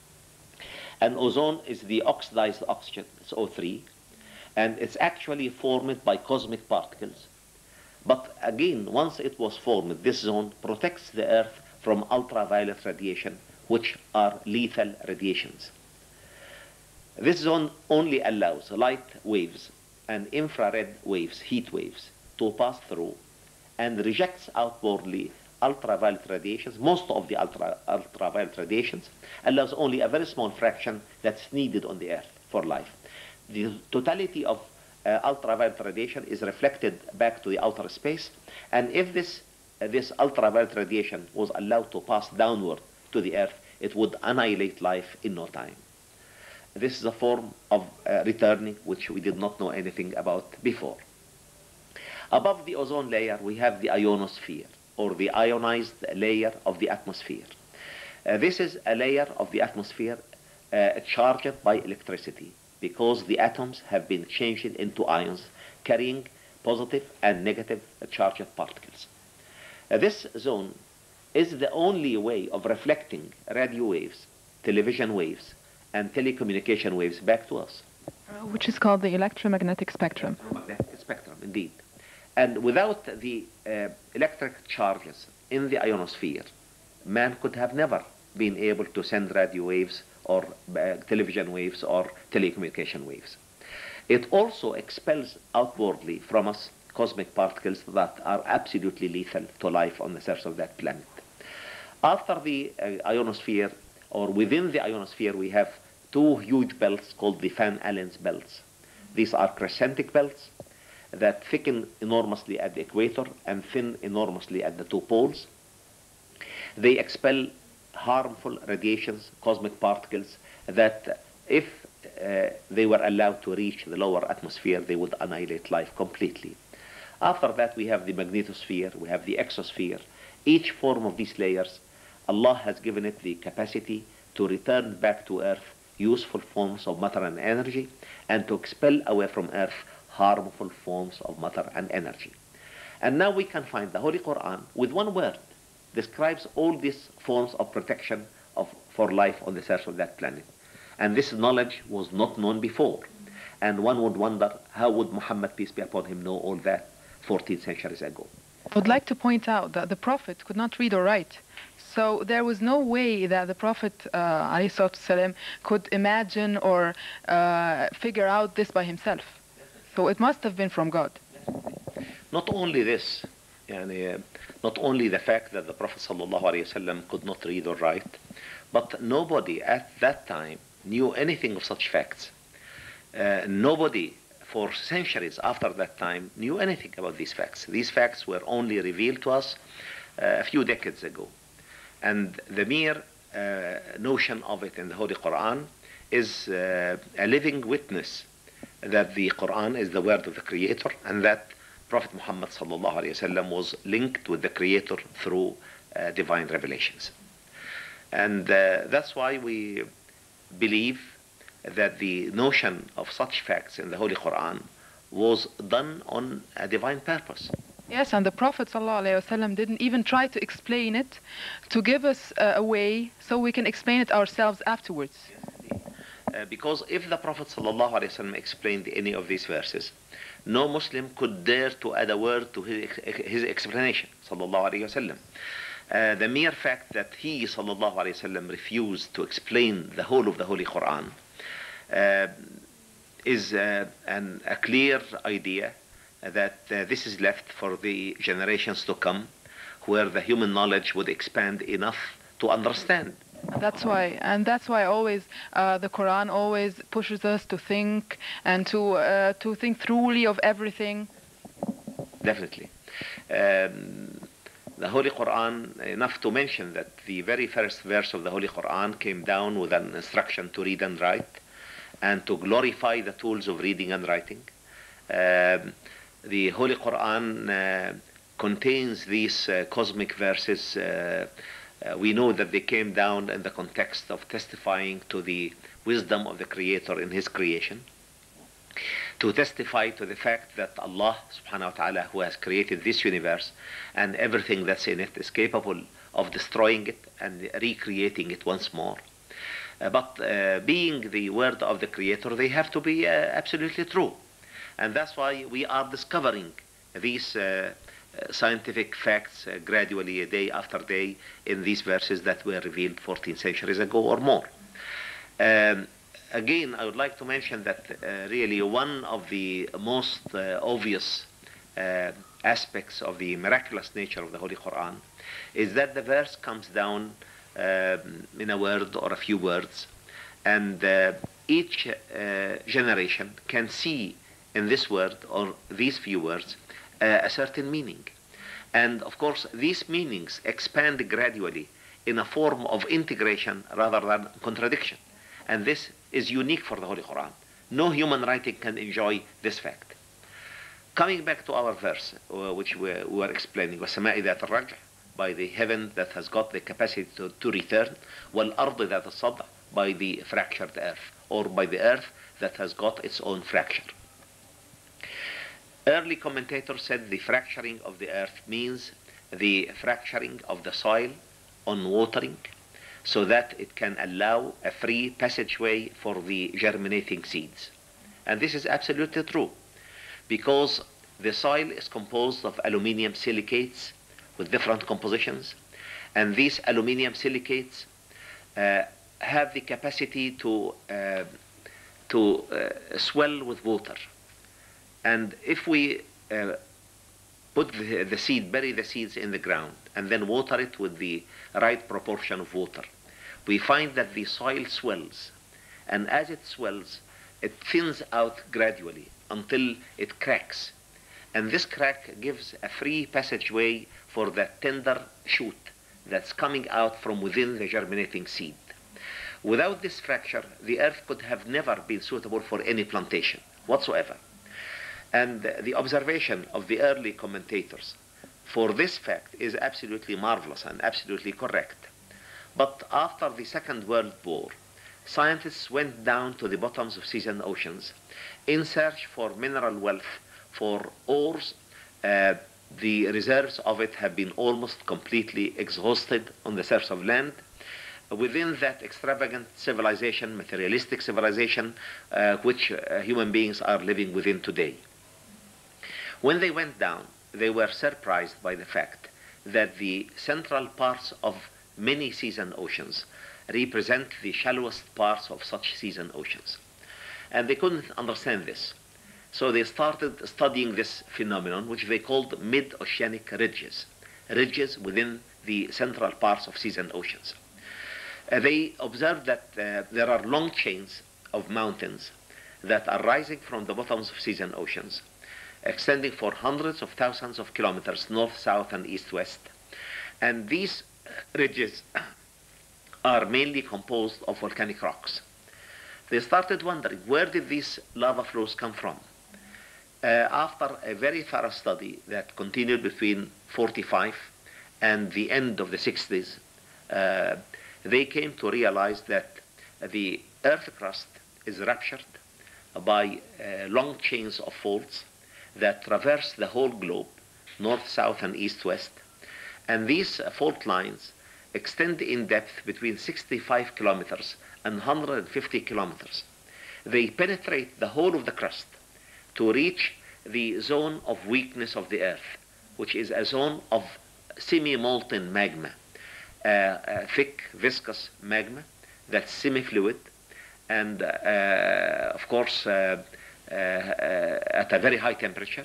And ozone is the oxidized oxygen, it's O3, and it's actually formed by cosmic particles. But again, once it was formed, this zone protects the earth from ultraviolet radiation, which are lethal radiations. This zone only allows light waves and infrared waves, heat waves, to pass through and rejects outwardly ultraviolet radiations. Most of the ultraviolet radiations allows only a very small fraction that's needed on the earth for life. The totality of ultraviolet radiation is reflected back to the outer space, and if this ultraviolet radiation was allowed to pass downward to the earth, it would annihilate life in no time. This is a form of returning which we did not know anything about before. Above the ozone layer we have the ionosphere, or the ionized layer of the atmosphere. This is a layer of the atmosphere charged by electricity, because the atoms have been changed into ions carrying positive and negative charged particles. This zone is the only way of reflecting radio waves, television waves, and telecommunication waves back to us. Which is called the electromagnetic spectrum. Electromagnetic spectrum, indeed. And without the electric charges in the ionosphere, man could have never been able to send radio waves or television waves or telecommunication waves. It also expels outwardly from us cosmic particles that are absolutely lethal to life on the surface of that planet. After the ionosphere, or within the ionosphere, we have two huge belts called the Van Allen's belts. These are crescentic belts that thicken enormously at the equator and thin enormously at the two poles. They expel harmful radiations, cosmic particles that if they were allowed to reach the lower atmosphere, they would annihilate life completely. After that, we have the magnetosphere, we have the exosphere. Each form of these layers, Allah has given it the capacity to return back to Earth useful forms of matter and energy, and to expel away from Earth harmful forms of matter and energy. And now we can find the Holy Quran with one word describes all these forms of protection for life on the surface of that planet. And this knowledge was not known before. And one would wonder, how would Muhammad, peace be upon him, know all that 14 centuries ago? I would like to point out that the Prophet could not read or write. So there was no way that the Prophet ﷺ could imagine or figure out this by himself. So it must have been from God. Not only this, not only the fact that the Prophet ﷺ could not read or write, but nobody at that time knew anything of such facts. Nobody for centuries after that time knew anything about these facts. These facts were only revealed to us a few decades ago. And the mere notion of it in the Holy Quran is a living witness that the Quran is the word of the Creator, and that Prophet Muhammad ﷺ was linked with the Creator through divine revelations. And that's why we believe that the notion of such facts in the Holy Quran was done on a divine purpose. Yes, and the Prophet ﷺ didn't even try to explain it, to give us a way so we can explain it ourselves afterwards. Because if the Prophet ﷺ explained any of these verses, no Muslim could dare to add a word to his explanation, ﷺ. The mere fact that he, ﷺ, refused to explain the whole of the Holy Quran is a clear idea that this is left for the generations to come, where the human knowledge would expand enough to understand. That's why always the Quran always pushes us to think and to think thoroughly of everything. Definitely. The Holy Quran, enough to mention that the very first verse of the Holy Quran came down with an instruction to read and write, and to glorify the tools of reading and writing. The Holy Quran contains these cosmic verses. We know that they came down in the context of testifying to the wisdom of the Creator in His creation, to testify to the fact that Allah subhanahu wa ta'ala, who has created this universe and everything that's in it, is capable of destroying it and recreating it once more. But being the word of the Creator, they have to be absolutely true. And that's why we are discovering these scientific facts gradually, day after day, in these verses that were revealed 14 centuries ago or more. Again, I would like to mention that really one of the most obvious aspects of the miraculous nature of the Holy Quran is that the verse comes down in a word or a few words, and each generation can see in this word or these few words a certain meaning. And of course, these meanings expand gradually in a form of integration rather than contradiction. And this is unique for the Holy Quran. No human writing can enjoy this fact. Coming back to our verse, which we were explaining, وَالسَّمَاءِ ذَاتِ الرَّجْعِ, by the heaven that has got the capacity to return, وَالْأَرْضِ ذَاتِ الصَّدْعِ, by the fractured earth, or by the earth that has got its own fracture. Early commentators said the fracturing of the earth means the fracturing of the soil on watering, so that it can allow a free passageway for the germinating seeds. And this is absolutely true, because the soil is composed of aluminium silicates with different compositions, and these aluminium silicates have the capacity to swell with water. And if we put the seed, bury the seeds in the ground, and then water it with the right proportion of water, we find that the soil swells. And as it swells, it thins out gradually until it cracks. And this crack gives a free passageway for the tender shoot that's coming out from within the germinating seed. Without this fracture, the earth could have never been suitable for any plantation whatsoever. And the observation of the early commentators for this fact is absolutely marvelous and absolutely correct. But after the Second World War, scientists went down to the bottoms of seas and oceans in search for mineral wealth, for ores. The reserves of it have been almost completely exhausted on the surface of land. Within that extravagant civilization, materialistic civilization, which human beings are living within today. When they went down, they were surprised by the fact that the central parts of many seas and oceans represent the shallowest parts of such seas and oceans. And they couldn't understand this. So they started studying this phenomenon, which they called mid-oceanic ridges, ridges within the central parts of seas and oceans. They observed that there are long chains of mountains that are rising from the bottoms of seas and oceans, extending for hundreds of thousands of kilometers north, south, and east-west. And these ridges are mainly composed of volcanic rocks. They started wondering, where did these lava flows come from? After a very thorough study that continued between 45 and the end of the 60s, they came to realize that the earth crust is ruptured by long chains of faults that traverse the whole globe, north, south, and east-west. And these fault lines extend in depth between 65 kilometers and 150 kilometers. They penetrate the whole of the crust to reach the zone of weakness of the earth, which is a zone of semi-molten magma, thick, viscous magma that's semi-fluid, and of course at a very high temperature.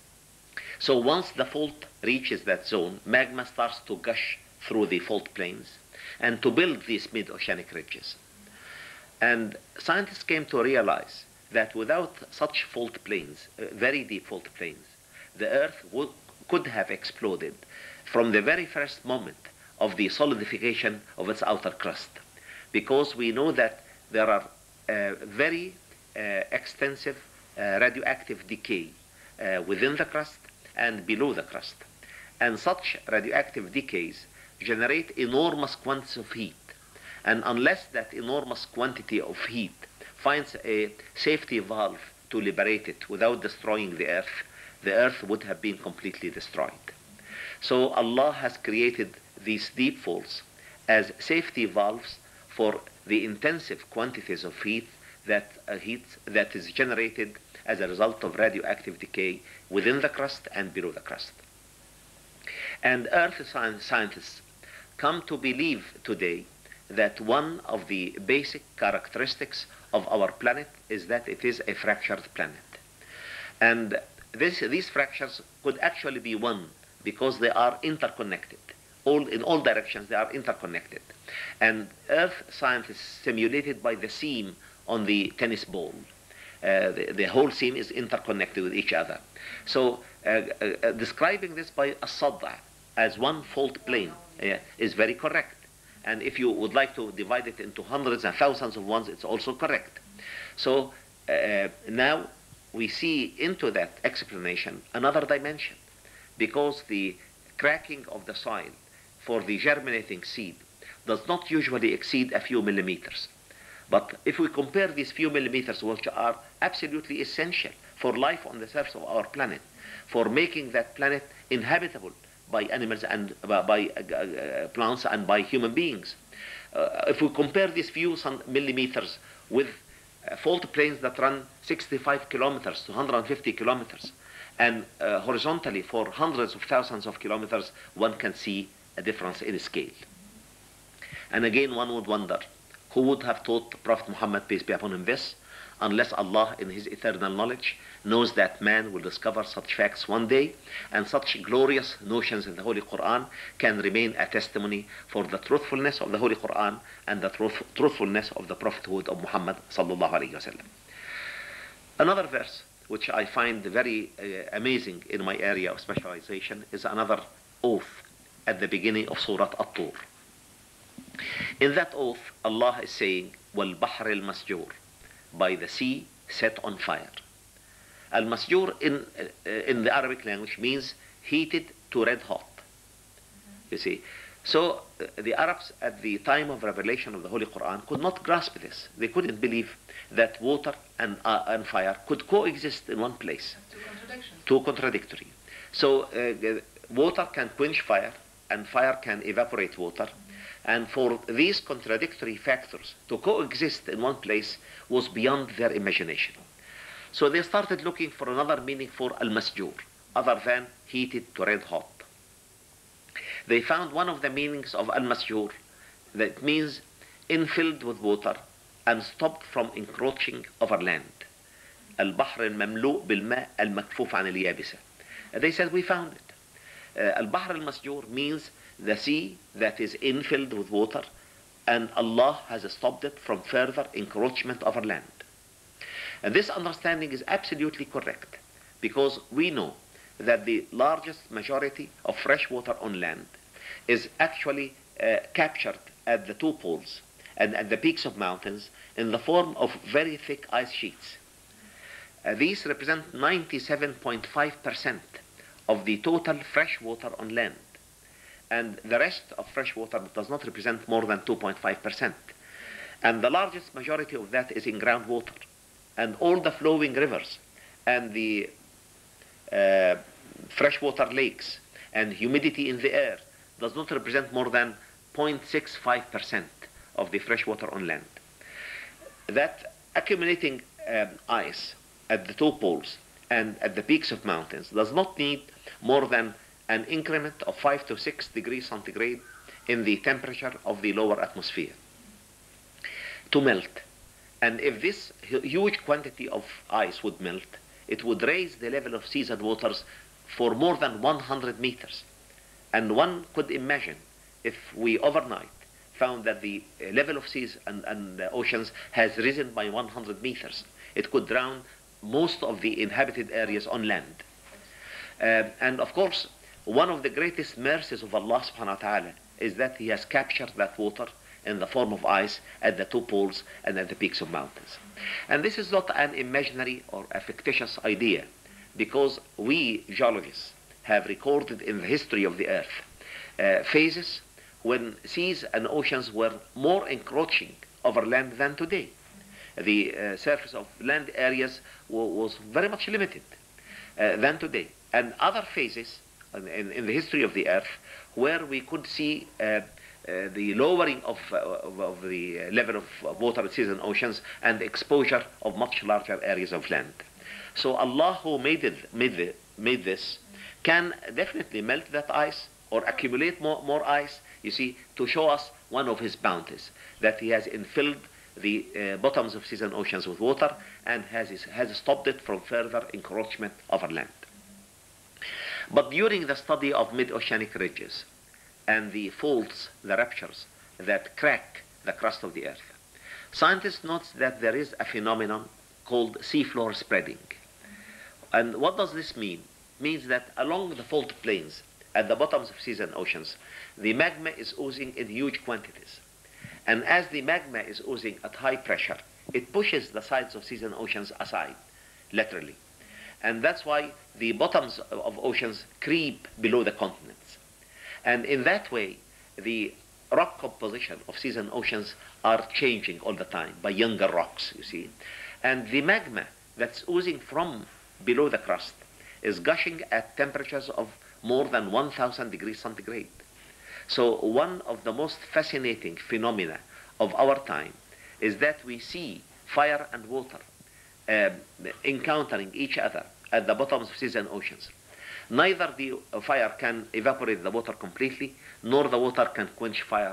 So once the fault reaches that zone, magma starts to gush through the fault plains and to build these mid-oceanic ridges. And scientists came to realize that without such fault plains, very deep fault plains, the earth could have exploded from the very first moment of the solidification of its outer crust, because we know that there are very extensive radioactive decay within the crust and below the crust. And such radioactive decays generate enormous quantities of heat. And unless that enormous quantity of heat finds a safety valve to liberate it without destroying the earth would have been completely destroyed. So Allah has created these deep faults as safety valves for the intensive quantities of heat that is generated as a result of radioactive decay within the crust and below the crust. And earth scientists come to believe today that one of the basic characteristics of our planet is that it is a fractured planet. And these fractures could actually be one because they are interconnected. In all directions, they are interconnected. And earth scientists simulated by the seam on the tennis ball. The whole seam is interconnected with each other. So describing this by a sadda as one fault plane is very correct. And if you would like to divide it into hundreds and thousands of ones, it's also correct. So now we see into that explanation another dimension, because the cracking of the soil for the germinating seed does not usually exceed a few millimeters. But if we compare these few millimeters, which are absolutely essential for life on the surface of our planet, for making that planet inhabitable by animals and by plants and by human beings. If we compare these few millimeters with fault planes that run 65 kilometers to 150 kilometers, and horizontally for hundreds of thousands of kilometers, one can see a difference in scale. And again, one would wonder, who would have taught Prophet Muhammad, peace be upon him, this, unless Allah in his eternal knowledge knows that man will discover such facts one day, and such glorious notions in the Holy Quran can remain a testimony for the truthfulness of the Holy Quran and the truthfulness of the prophethood of Muhammad sallallahu alaihi wasallam. Another verse which I find very amazing in my area of specialization is another oath at the beginning of Surah At-Tur. In that oath, Allah is saying, وَالْبَحْرِ الْمَسْجُورِ, by the sea set on fire. Al-masjur in the Arabic language means heated to red hot. You see. So the Arabs at the time of revelation of the Holy Quran could not grasp this. They couldn't believe that water and fire could coexist in one place. Too contradictory. So water can quench fire and fire can evaporate water. And for these contradictory factors to coexist in one place was beyond their imagination. So they started looking for another meaning for al-masjur, other than heated to red hot. They found one of the meanings of al-masjur that means infilled with water and stopped from encroaching over land. Al-bahr al-mamlu' bil-ma' al-makfuf an al-yabisa. They said, we found it. Al-bahr al-masjur means the sea that is infilled with water, and Allah has stopped it from further encroachment over land. And this understanding is absolutely correct, because we know that the largest majority of fresh water on land is actually captured at the two poles and at the peaks of mountains in the form of very thick ice sheets. These represent 97.5% of the total fresh water on land. And the rest of fresh water does not represent more than 2.5%. And the largest majority of that is in groundwater. And all the flowing rivers and the freshwater lakes and humidity in the air does not represent more than 0.65% of the freshwater on land. That accumulating ice at the two poles and at the peaks of mountains does not need more than an increment of 5 to 6 degrees centigrade in the temperature of the lower atmosphere to melt. And if this huge quantity of ice would melt, it would raise the level of seas and waters for more than 100 meters. And one could imagine if we overnight found that the level of seas and oceans has risen by 100 meters, it could drown most of the inhabited areas on land. And of course, one of the greatest mercies of Allah subhanahu wa ta'ala is that He has captured that water in the form of ice at the two poles and at the peaks of mountains. And this is not an imaginary or a fictitious idea, because we geologists have recorded in the history of the earth phases when seas and oceans were more encroaching over land than today. The surface of land areas was very much limited than today. And other phases in the history of the earth where we could see the lowering of the level of water, seas and oceans, and exposure of much larger areas of land. So Allah, who made this, can definitely melt that ice or accumulate more ice, you see, to show us one of His bounties, that He has infilled the bottoms of seas and oceans with water and has stopped it from further encroachment over land. But during the study of mid-oceanic ridges and the faults, the ruptures that crack the crust of the earth, scientists note that there is a phenomenon called seafloor spreading. And what does this mean? It means that along the fault plains at the bottoms of seas and oceans, the magma is oozing in huge quantities. And as the magma is oozing at high pressure, it pushes the sides of seas and oceans aside, literally. And that's why the bottoms of oceans creep below the continents. And in that way, the rock composition of seas and oceans are changing all the time by younger rocks, you see. And the magma that's oozing from below the crust is gushing at temperatures of more than 1,000 degrees centigrade. So one of the most fascinating phenomena of our time is that we see fire and water encountering each other at the bottoms of seas and oceans. Neither the fire can evaporate the water completely, nor the water can quench fire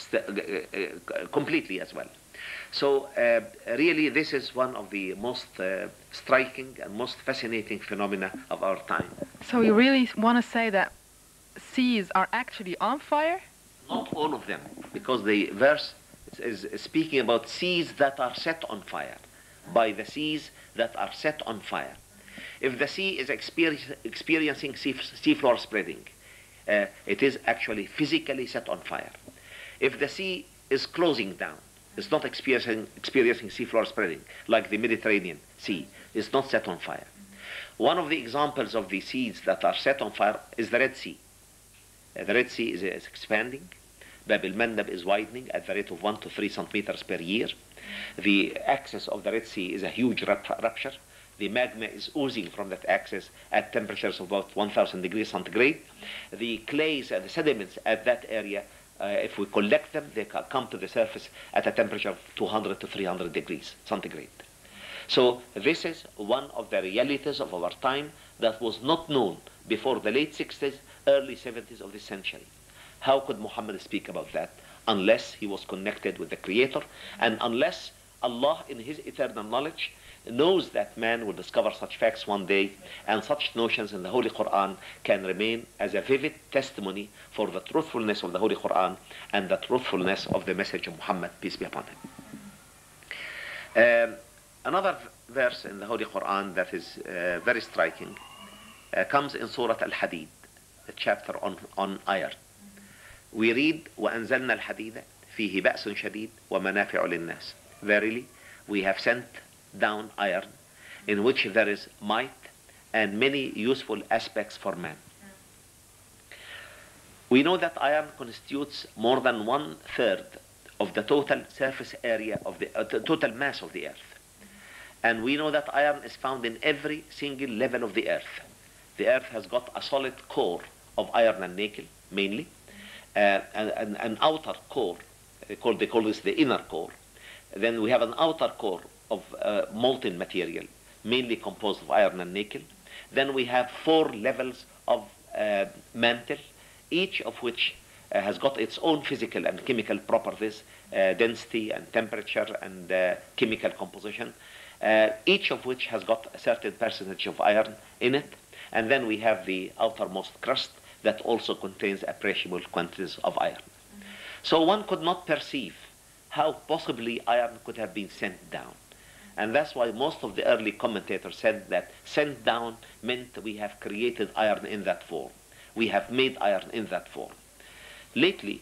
completely as well. So really this is one of the most striking and most fascinating phenomena of our time. So you really want to say that seas are actually on fire? Not all of them, because the verse is speaking about seas that are set on fire, by the seas that are set on fire. If the sea is experiencing seafloor spreading, it is actually physically set on fire. If the sea is closing down. It's not experiencing seafloor spreading like the Mediterranean Sea. It's not set on fire. One of the examples of the seas that are set on fire is the Red Sea. The Red Sea is expanding. Bab el-Mandab is widening at the rate of 1 to 3 centimeters per year. The axis of the Red Sea is a huge rupture. The magma is oozing from that axis at temperatures of about 1,000 degrees centigrade. The clays and the sediments at that area, if we collect them, they come to the surface at a temperature of 200 to 300 degrees centigrade. So this is one of the realities of our time that was not known before the late 60s, early 70s of this century. How could Muhammad speak about that unless he was connected with the Creator, and unless Allah in his eternal knowledge knows that man will discover such facts one day, and such notions in the Holy Quran can remain as a vivid testimony for the truthfulness of the Holy Quran and the truthfulness of the message of Muhammad, peace be upon him. Another verse in the Holy Quran that is very striking comes in Surah Al-Hadid, the chapter on iron. We read, وَأَنزَلْنَا الْحَدِيدَ فِيهِ بَأْسٌ شَدِيدٌ وَمَنَافِعُ لِلنَّاسِ. Verily, we have sent down iron, in which there is might and many useful aspects for man. We know that iron constitutes more than 1/3 of the total surface area of the total mass of the earth. And we know that iron is found in every single level of the earth. The earth has got a solid core of iron and nickel, mainly, an outer core, they call this the inner core. Then we have an outer core of molten material, mainly composed of iron and nickel. Then we have 4 levels of mantle, each of which has got its own physical and chemical properties, density and temperature and chemical composition, each of which has got a certain percentage of iron in it. And then we have the outermost crust that also contains appreciable quantities of iron. So one could not perceive how possibly iron could have been sent down. And that's why most of the early commentators said that sent down meant we have created iron in that form. We have made iron in that form. Lately,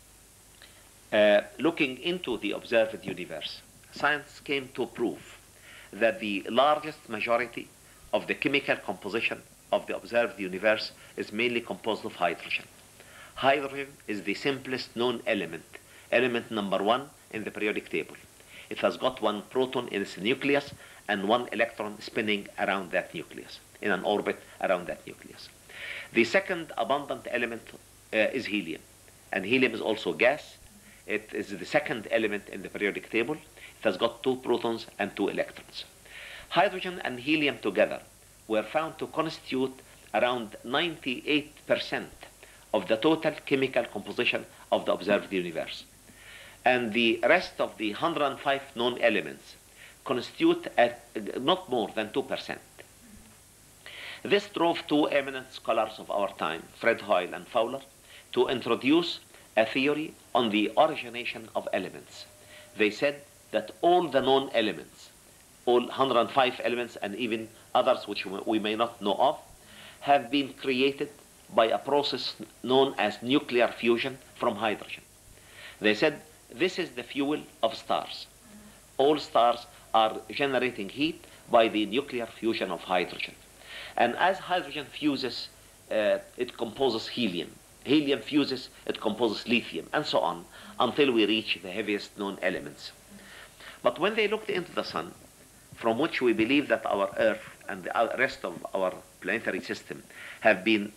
looking into the observed universe, science came to prove that the largest majority of the chemical composition of the observed universe is mainly composed of hydrogen. Hydrogen is the simplest known element, element number 1 in the periodic table. It has got 1 proton in its nucleus and 1 electron spinning around that nucleus, in an orbit around that nucleus. The second abundant element is helium, and helium is also gas. It is the second element in the periodic table. It has got 2 protons and 2 electrons. Hydrogen and helium together were found to constitute around 98% of the total chemical composition of the observed universe. And the rest of the 105 known elements constitute not more than 2%. This drove 2 eminent scholars of our time, Fred Hoyle and Fowler, to introduce a theory on the origination of elements. They said that all the known elements, all 105 elements and even others which we may not know of, have been created by a process known as nuclear fusion from hydrogen. They said this is the fuel of stars. All stars are generating heat by the nuclear fusion of hydrogen. And as hydrogen fuses, it composes helium. Helium fuses, it composes lithium, and so on, until we reach the heaviest known elements. But when they looked into the sun, from which we believe that our Earth and the rest of our planetary system have been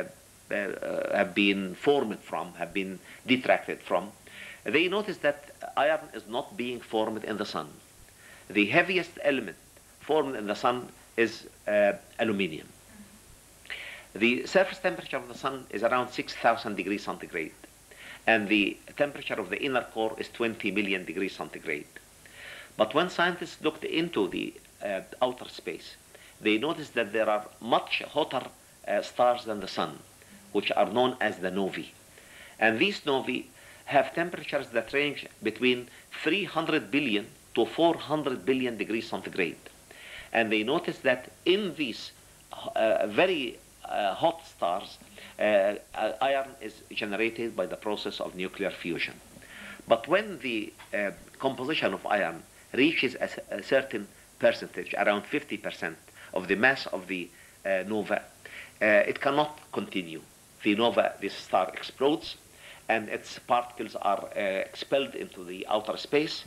formed from, have been detracted from, they noticed that iron is not being formed in the sun. The heaviest element formed in the sun is aluminium. The surface temperature of the sun is around 6,000 degrees centigrade, and the temperature of the inner core is 20 million degrees centigrade. But when scientists looked into the outer space, they noticed that there are much hotter stars than the sun, which are known as the novae. And these novae have temperatures that range between 300 billion to 400 billion degrees centigrade. And they noticed that in these very hot stars, iron is generated by the process of nuclear fusion. But when the composition of iron reaches a certain percentage, around 50% of the mass of the nova, it cannot continue. The nova, this star explodes, and its particles are expelled into the outer space.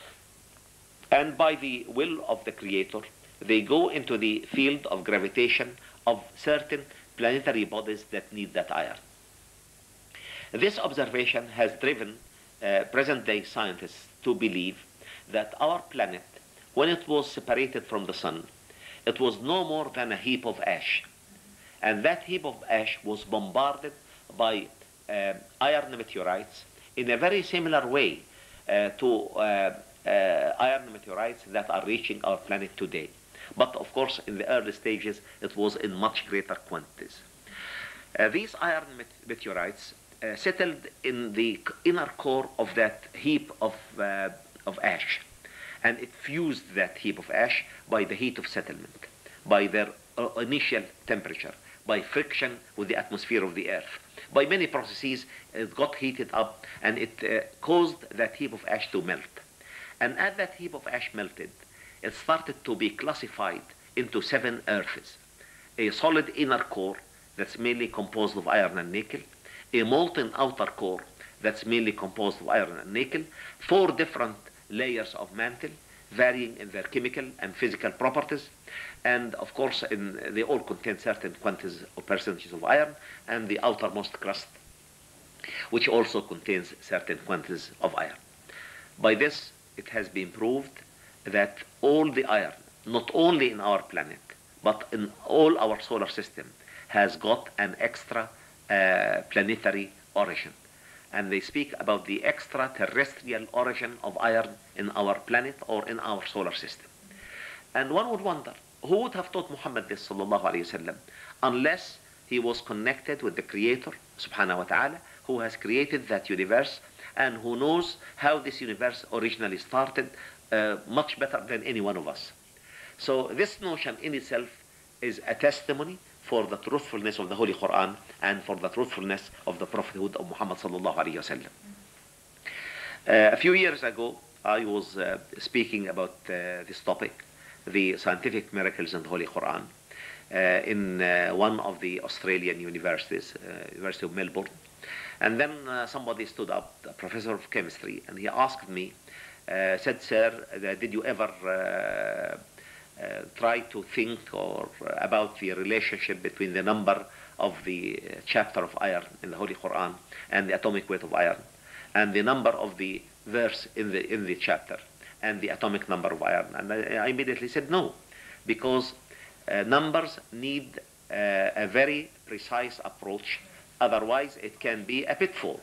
And by the will of the Creator, they go into the field of gravitation of certain planetary bodies that need that iron. This observation has driven present-day scientists to believe that our planet, when it was separated from the sun, it was no more than a heap of ash. And that heap of ash was bombarded by iron meteorites in a very similar way to iron meteorites that are reaching our planet today. But of course, in the early stages, it was in much greater quantities. These iron meteorites settled in the inner core of that heap of ash, and it fused that heap of ash by the heat of settlement, by their initial temperature, by friction with the atmosphere of the Earth. By many processes, it got heated up, and it caused that heap of ash to melt. And as that heap of ash melted, it started to be classified into 7 earths: a solid inner core that's mainly composed of iron and nickel, a molten outer core that's mainly composed of iron and nickel, 4 different layers of mantle, varying in their chemical and physical properties, and of course they all contain certain quantities or percentages of iron, and the outermost crust, which also contains certain quantities of iron. By this, it has been proved that all the iron, not only in our planet, but in all our solar system, has got an extra planetary origin. And they speak about the extraterrestrial origin of iron in our planet or in our solar system. And one would wonder, who would have taught Muhammad this, sallallahu alayhi wasallam, unless he was connected with the Creator, subhanahu wa ta'ala, who has created that universe and who knows how this universe originally started much better than any one of us. So this notion in itself is a testimony for the truthfulness of the Holy Quran and for the truthfulness of the prophethood of Muhammad sallallahu alayhi wasallam. A few years ago, I was speaking about this topic, the scientific miracles in the Holy Quran, in one of the Australian universities, University of Melbourne. And then somebody stood up, a professor of chemistry, and he asked me, said, "Sir, did you ever try to think about the relationship between the number of the chapter of iron in the Holy Quran and the atomic weight of iron, and the number of the verse in the chapter and the atomic number of iron?" And I immediately said no, because numbers need a very precise approach, otherwise it can be a pitfall.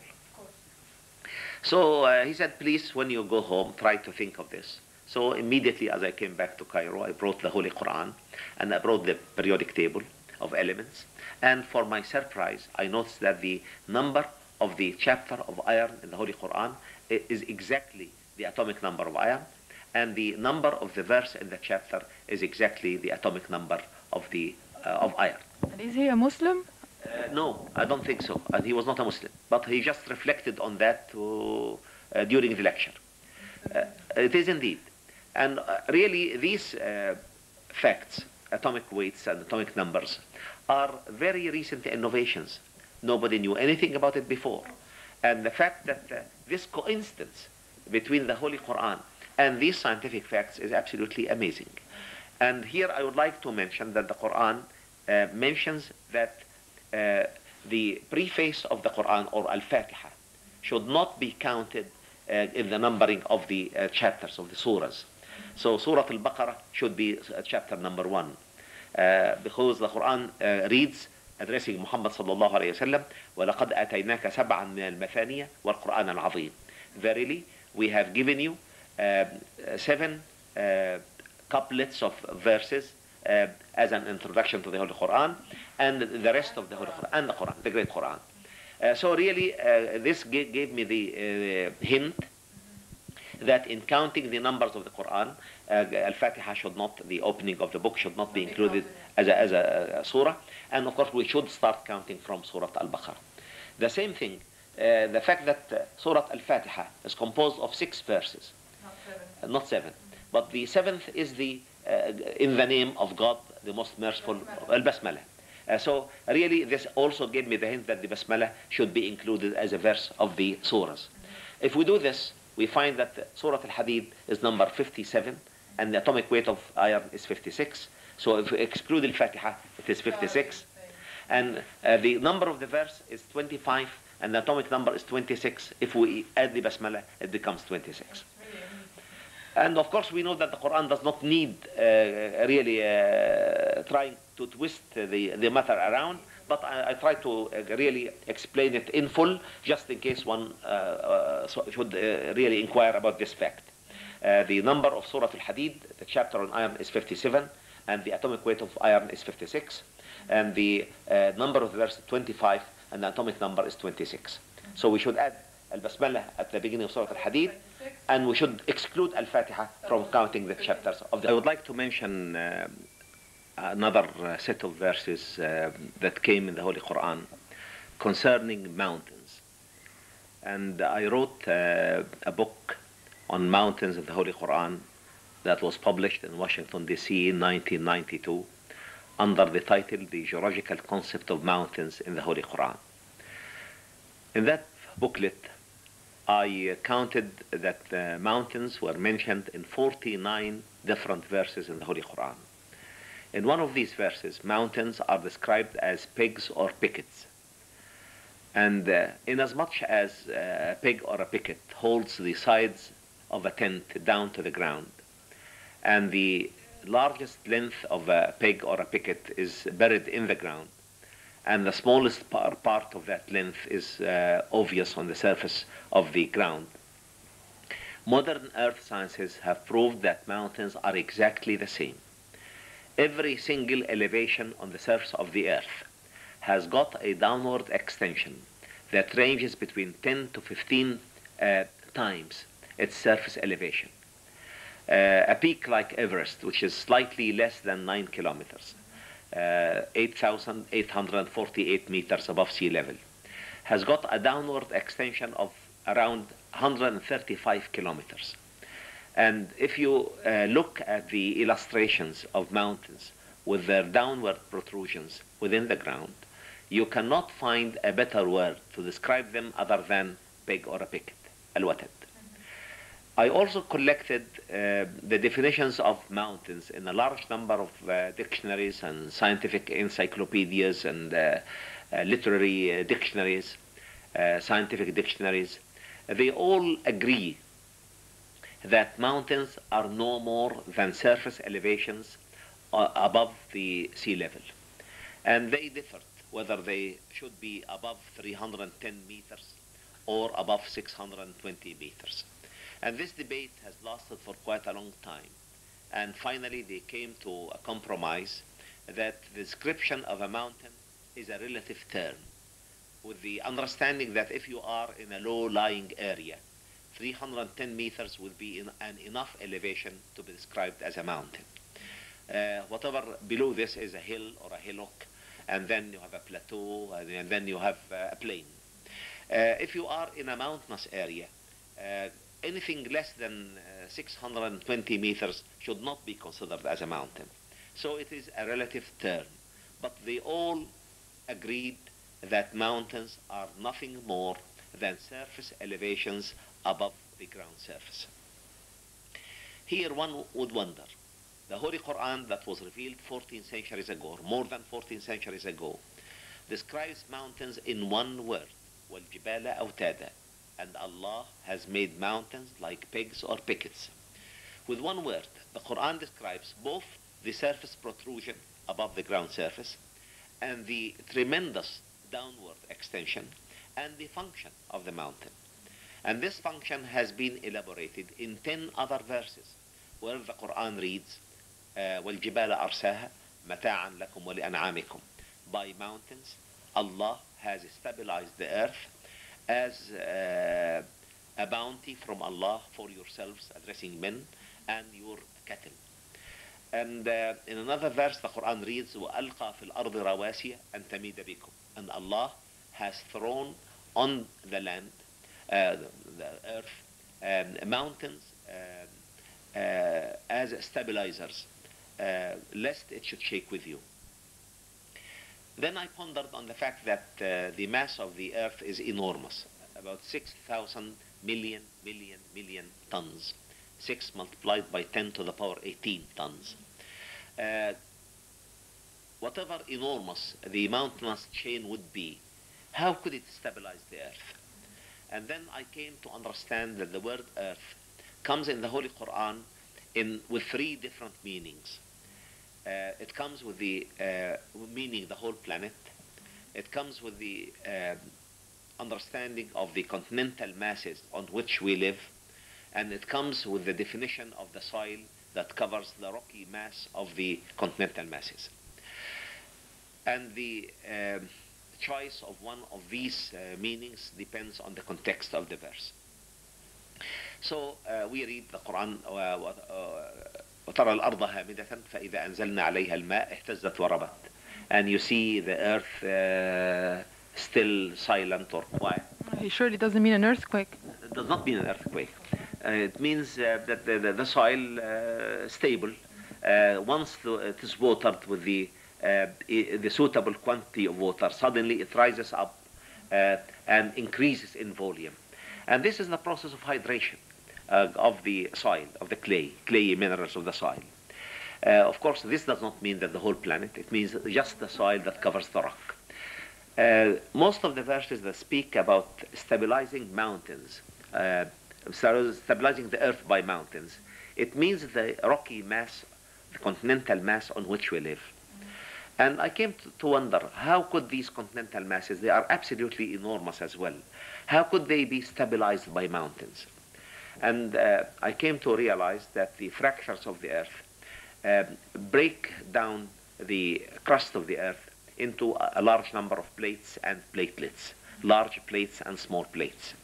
So he said, "Please, when you go home, try to think of this." So immediately as I came back to Cairo, I brought the Holy Quran and I brought the periodic table of elements. And for my surprise, I noticed that the number of the chapter of iron in the Holy Quran is exactly the atomic number of iron, and the number of the verse in the chapter is exactly the atomic number of iron. And is he a Muslim? No, I don't think so. And he was not a Muslim, but he just reflected on that during the lecture. It is indeed. And really, these facts, atomic weights and atomic numbers, are very recent innovations. Nobody knew anything about it before. And the fact that this coincidence between the Holy Quran and these scientific facts is absolutely amazing. And here I would like to mention that the Quran mentions that the preface of the Quran, or Al-Fatiha, should not be counted in the numbering of the chapters of the surahs. So Surah Al-Baqarah should be chapter number 1, because the Quran reads, addressing Muhammad sallallahu alayhi wa sallam, وَلَقَدْ أَتَيْنَاكَ سَبْعًا مِنَ الْمَثَانِيَ وَالْقُرْآنَ الْعَظِيمِ. Verily, we have given you 7 couplets of verses as an introduction to the Holy Quran, and the rest of the Holy Quran, and the Quran, the great Quran. So really, this gave me the hint that in counting the numbers of the Quran, Al-Fatiha should not, the opening of the book should not be included as a surah. And of course, we should start counting from Surah Al-Baqarah. The same thing the fact that Surah Al-Fatiha is composed of 6 verses, not 7. But the 7th is in the name of God, the most merciful, Al-Basmala. So really this also gave me the hint that the Basmala should be included as a verse of the surahs. If we do this, we find that Surah Al-Hadid is number 57, and the atomic weight of iron is 56. So if we exclude Al-Fatiha, it is 56. And the number of the verse is 25, and the atomic number is 26. If we add the Basmala, it becomes 26. And of course, we know that the Quran does not need really trying to twist the matter around, but I try to really explain it in full, just in case one should really inquire about this fact. The number of Surah Al-Hadid, the chapter on iron, is 57, and the atomic weight of iron is 56, and the number of the verse is 25, and the atomic number is 26. So we should add Al-Basmala at the beginning of Surah Al-Hadid, and we should exclude Al-Fatiha from counting the chapters of the... I would like to mention another set of verses that came in the Holy Quran concerning mountains. And I wrote a book on mountains in the Holy Quran that was published in Washington, D.C. in 1992 under the title, The Geological Concept of Mountains in the Holy Quran. In that booklet, I counted that mountains were mentioned in 49 different verses in the Holy Quran. In one of these verses, mountains are described as pigs or pickets. And inasmuch as a pig or a picket holds the sides of a tent down to the ground, and the largest length of a pig or a picket is buried in the ground, and the smallest part of that length is obvious on the surface of the ground, modern earth sciences have proved that mountains are exactly the same. Every single elevation on the surface of the earth has got a downward extension that ranges between 10 to 15 times its surface elevation. A peak like Everest, which is slightly less than 9 kilometers, 8,848 meters above sea level, has got a downward extension of around 135 kilometers. And if you look at the illustrations of mountains with their downward protrusions within the ground, you cannot find a better word to describe them other than pig or a picket, al-watad. I also collected the definitions of mountains in a large number of dictionaries and scientific encyclopedias and literary dictionaries, scientific dictionaries. They all agree that mountains are no more than surface elevations above the sea level. And they differ whether they should be above 310 meters or above 620 meters. And this debate has lasted for quite a long time. And finally, they came to a compromise that the description of a mountain is a relative term, with the understanding that if you are in a low-lying area, 310 meters would be an enough elevation to be described as a mountain. Whatever below this is a hill or a hillock, and then you have a plateau, and then you have a plain. If you are in a mountainous area, anything less than 620 meters should not be considered as a mountain. So it is a relative term. But they all agreed that mountains are nothing more than surface elevations above the ground surface. Here one would wonder, the Holy Quran that was revealed 14 centuries ago, or more than 14 centuries ago, describes mountains in one word, وَالْجِبَالَ أَوْتَادًا, and Allah has made mountains like pigs or pickets. With one word, the Quran describes both the surface protrusion above the ground surface and the tremendous downward extension and the function of the mountain. And this function has been elaborated in 10 other verses where the Quran reads, وَالْجِبَالَ أَرْسَاهَا مَتَاعًا لَكُمْ وَلِأَنْعَامِكُمْ. By mountains, Allah has stabilized the earth as a bounty from Allah for yourselves, addressing men and your cattle. And in another verse, the Quran reads, وَأَلْقَى فِي الْأَرْضِ رَوَاسِيَ أَن تَمِيدَ بِكُمْ. And Allah has thrown on the land, the earth, mountains as stabilizers, lest it should shake with you. Then I pondered on the fact that the mass of the earth is enormous, about 6,000 million tons. 6 multiplied by 10 to the power 18 tons. Whatever enormous the mountainous chain would be, how could it stabilize the earth? And then I came to understand that the word earth comes in the Holy Quran with 3 different meanings. It comes with the meaning the whole planet. It comes with the understanding of the continental masses on which we live. And it comes with the definition of the soil that covers the rocky mass of the continental masses. And the choice of one of these meanings depends on the context of the verse. So we read the Quran, وَتَرَى الْأَرْضَ هَامِدَةً فَإِذَا أَنزَلْنَا عَلَيْهَا الْمَاءَ اهْتَزَّتْ وَرَبَتْ. And you see the earth still silent or quiet. He surely doesn't mean an earthquake. It does not mean an earthquake. It means that the soil stable. Once it is watered with the suitable quantity of water, suddenly it rises up and increases in volume. And this is the process of hydration of the soil, of the clayey minerals of the soil. Of course, this does not mean that the whole planet. It means just the soil that covers the rock. Most of the verses that speak about stabilizing mountains, stabilizing the earth by mountains, it means the rocky mass, the continental mass on which we live. And I came to wonder, how could these continental masses, they are absolutely enormous as well, how could they be stabilized by mountains? And I came to realize that the fractures of the earth break down the crust of the earth into a large number of plates and platelets, large plates and small plates.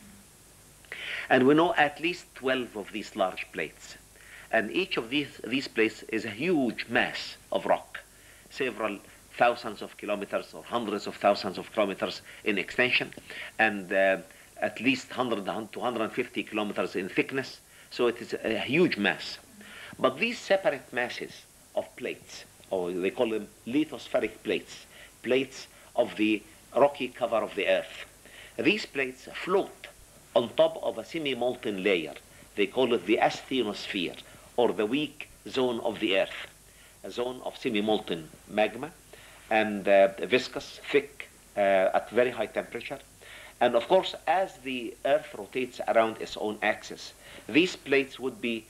And we know at least 12 of these large plates. And each of these plates is a huge mass of rock, several thousands of kilometers or hundreds of thousands of kilometers in extension, and at least 100 to 150 kilometers in thickness. So it is a huge mass. But these separate masses of plates, or they call them lithospheric plates, plates of the rocky cover of the earth, these plates float on top of a semi-molten layer. They call it the asthenosphere, or the weak zone of the earth, a zone of semi-molten magma, and viscous, thick, at very high temperature. And of course, as the earth rotates around its own axis, these plates would be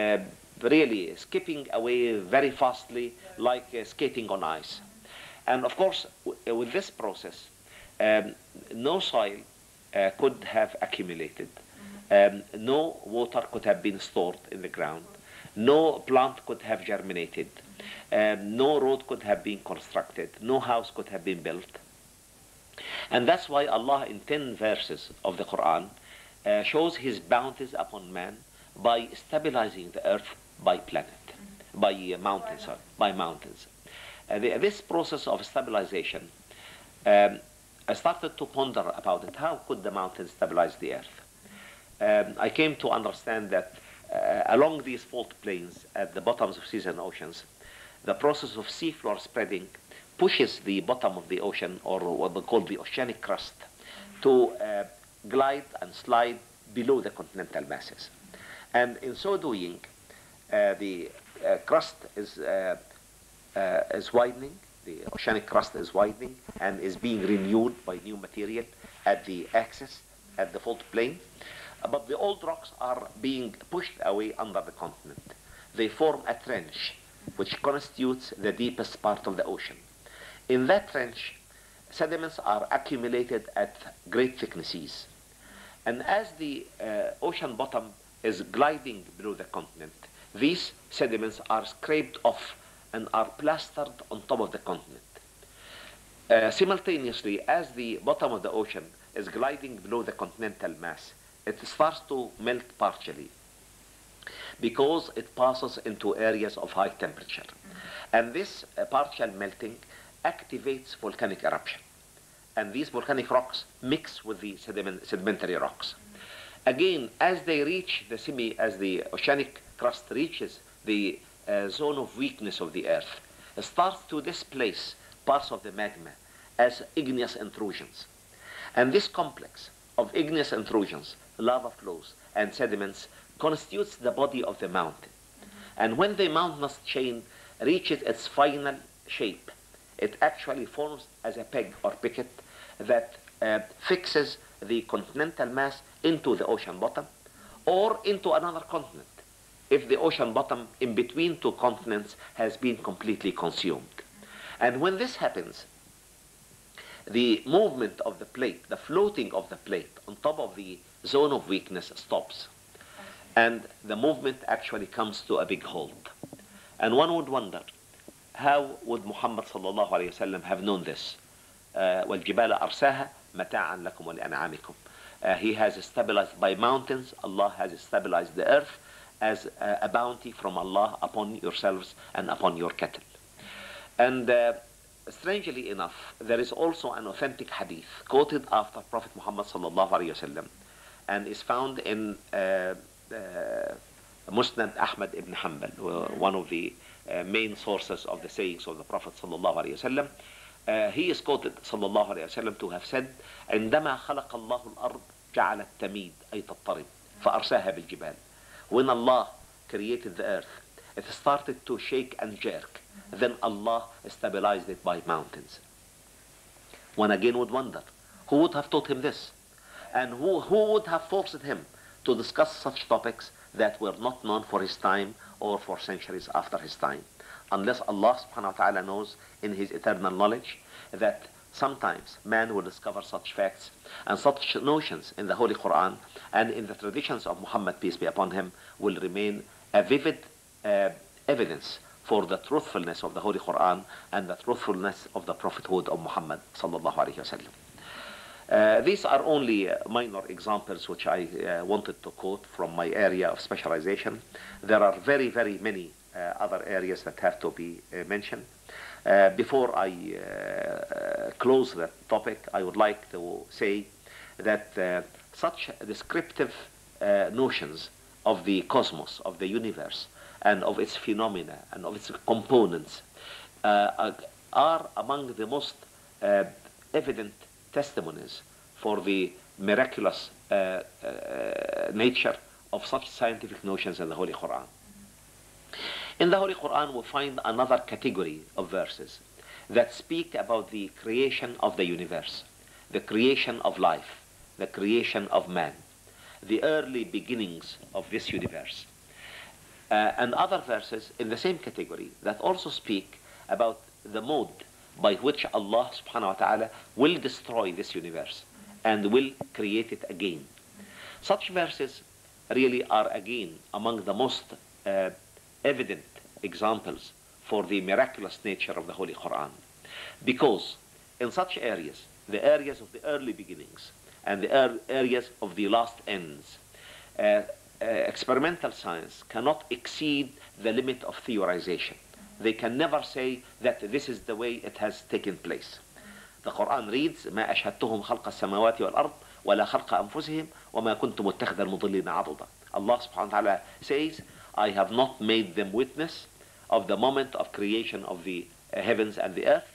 really skipping away very fastly, like skating on ice. And of course, with this process, no soil could have accumulated. No water could have been stored in the ground. No plant could have germinated. No road could have been constructed. No house could have been built. And that's why Allah in 10 verses of the Quran shows his bounties upon man by stabilizing the earth by mountains. This process of stabilization, I started to ponder about it. How could the mountains stabilize the earth? I came to understand that along these fault plains at the bottoms of seas and oceans, the process of seafloor spreading pushes the bottom of the ocean, or what they call the oceanic crust, to glide and slide below the continental masses. And in so doing, the crust is widening, the oceanic crust is widening and is being renewed by new material at the axis, at the fault plane. But the old rocks are being pushed away under the continent. They form a trench which constitutes the deepest part of the ocean. In that trench, sediments are accumulated at great thicknesses. And as the ocean bottom is gliding below the continent, these sediments are scraped off and are plastered on top of the continent. Simultaneously, as the bottom of the ocean is gliding below the continental mass, it starts to melt partially because it passes into areas of high temperature. And this partial melting activates volcanic eruption. and these volcanic rocks mix with the sedimentary rocks. Again, as they reach as the oceanic crust reaches the zone of weakness of the Earth, it starts to displace parts of the magma as igneous intrusions. And this complex of igneous intrusions, lava flows, and sediments constitutes the body of the mountain. And when the mountainous chain reaches its final shape, it actually forms as a peg or picket that fixes the continental mass into the ocean bottom or into another continent if the ocean bottom in between two continents has been completely consumed. And when this happens, the movement of the plate, the floating of the plate on top of the zone of weakness stops. And the movement actually comes to a big halt. And one would wonder, how would Muhammad sallallahu alayhi wa sallam have known this? وَالْجِبَالَ أَرْسَاهَا مَتَاعًا لَكُمْ وَلِأَنْعَامِكُمْ. He has stabilized by mountains. Allah has stabilized the earth as a bounty from Allah upon yourselves and upon your cattle. And strangely enough, there is also an authentic hadith quoted after Prophet Muhammad sallallahu alayhi wa sallam, and is found in Musnad Ahmad ibn Hanbal, one of the main sources of the sayings of the Prophet sallallahu alayhi wa sallam. He is quoted sallallahu alayhi wa sallam to have said, عندما خلق الله الأرض جعل التميد أي تضطرب فأرساها بالجبال. When Allah created the earth, it started to shake and jerk. Then Allah stabilized it by mountains. One again would wonder, who would have taught him this? And who would have forced him to discuss such topics that were not known for his time or for centuries after his time? Unless Allah subhanahu wa ta'ala knows in his eternal knowledge that sometimes man will discover such facts and such notions in the Holy Quran and in the traditions of Muhammad, peace be upon him, will remain a vivid evidence for the truthfulness of the Holy Quran and the truthfulness of the prophethood of Muhammad sallallahu alayhi wa sallam. These are only minor examples which I wanted to quote from my area of specialization. There are very, very many other areas that have to be mentioned. Before I close that topic, I would like to say that such descriptive notions of the cosmos, of the universe, and of its phenomena and of its components are among the most evident testimonies for the miraculous nature of such scientific notions in the Holy Quran. In the Holy Quran, we find another category of verses that speak about the creation of the universe, the creation of life, the creation of man, the early beginnings of this universe. And other verses in the same category that also speak about the mode by which Allah subhanahu wa ta'ala will destroy this universe and will create it again. Such verses really are again among the most evident examples for the miraculous nature of the Holy Quran. Because in such areas, the areas of the early beginnings and the areas of the last ends, experimental science cannot exceed the limit of theorization. They can never say that this is the way it has taken place. The Quran reads, ما أشهدتهم خلق السماوات والأرض ولا خلق أنفسهم وما كنت متخذ المضلين عضدا. Allah subhanahu wa ta'ala says, I have not made them witness of the moment of creation of the heavens and the earth.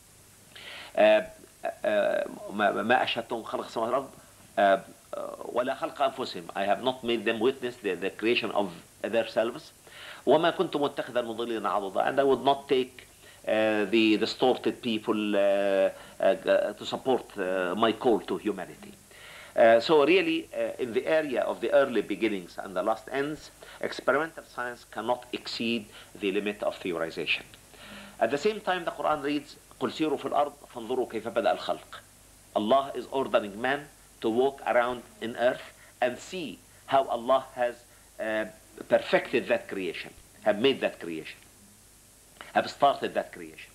ما أشهدتهم خلق السماوات والأرض ولا خلق أنفسهم. I have not made them witness the creation of themselves. وما كنت متخذ المضلين عضدا. And I would not take the distorted people to support my call to humanity. So really, in the area of the early beginnings and the last ends, experimental science cannot exceed the limit of theorization. At the same time, the Quran reads, قُلْ سِيرُوا فِي الْأَرْضِ فَانْظُرُوا كَيْفَ بَدَأَ الْخَلْقِ. Allah is ordering man to walk around in earth and see how Allah has perfected that creation, have made that creation, have started that creation.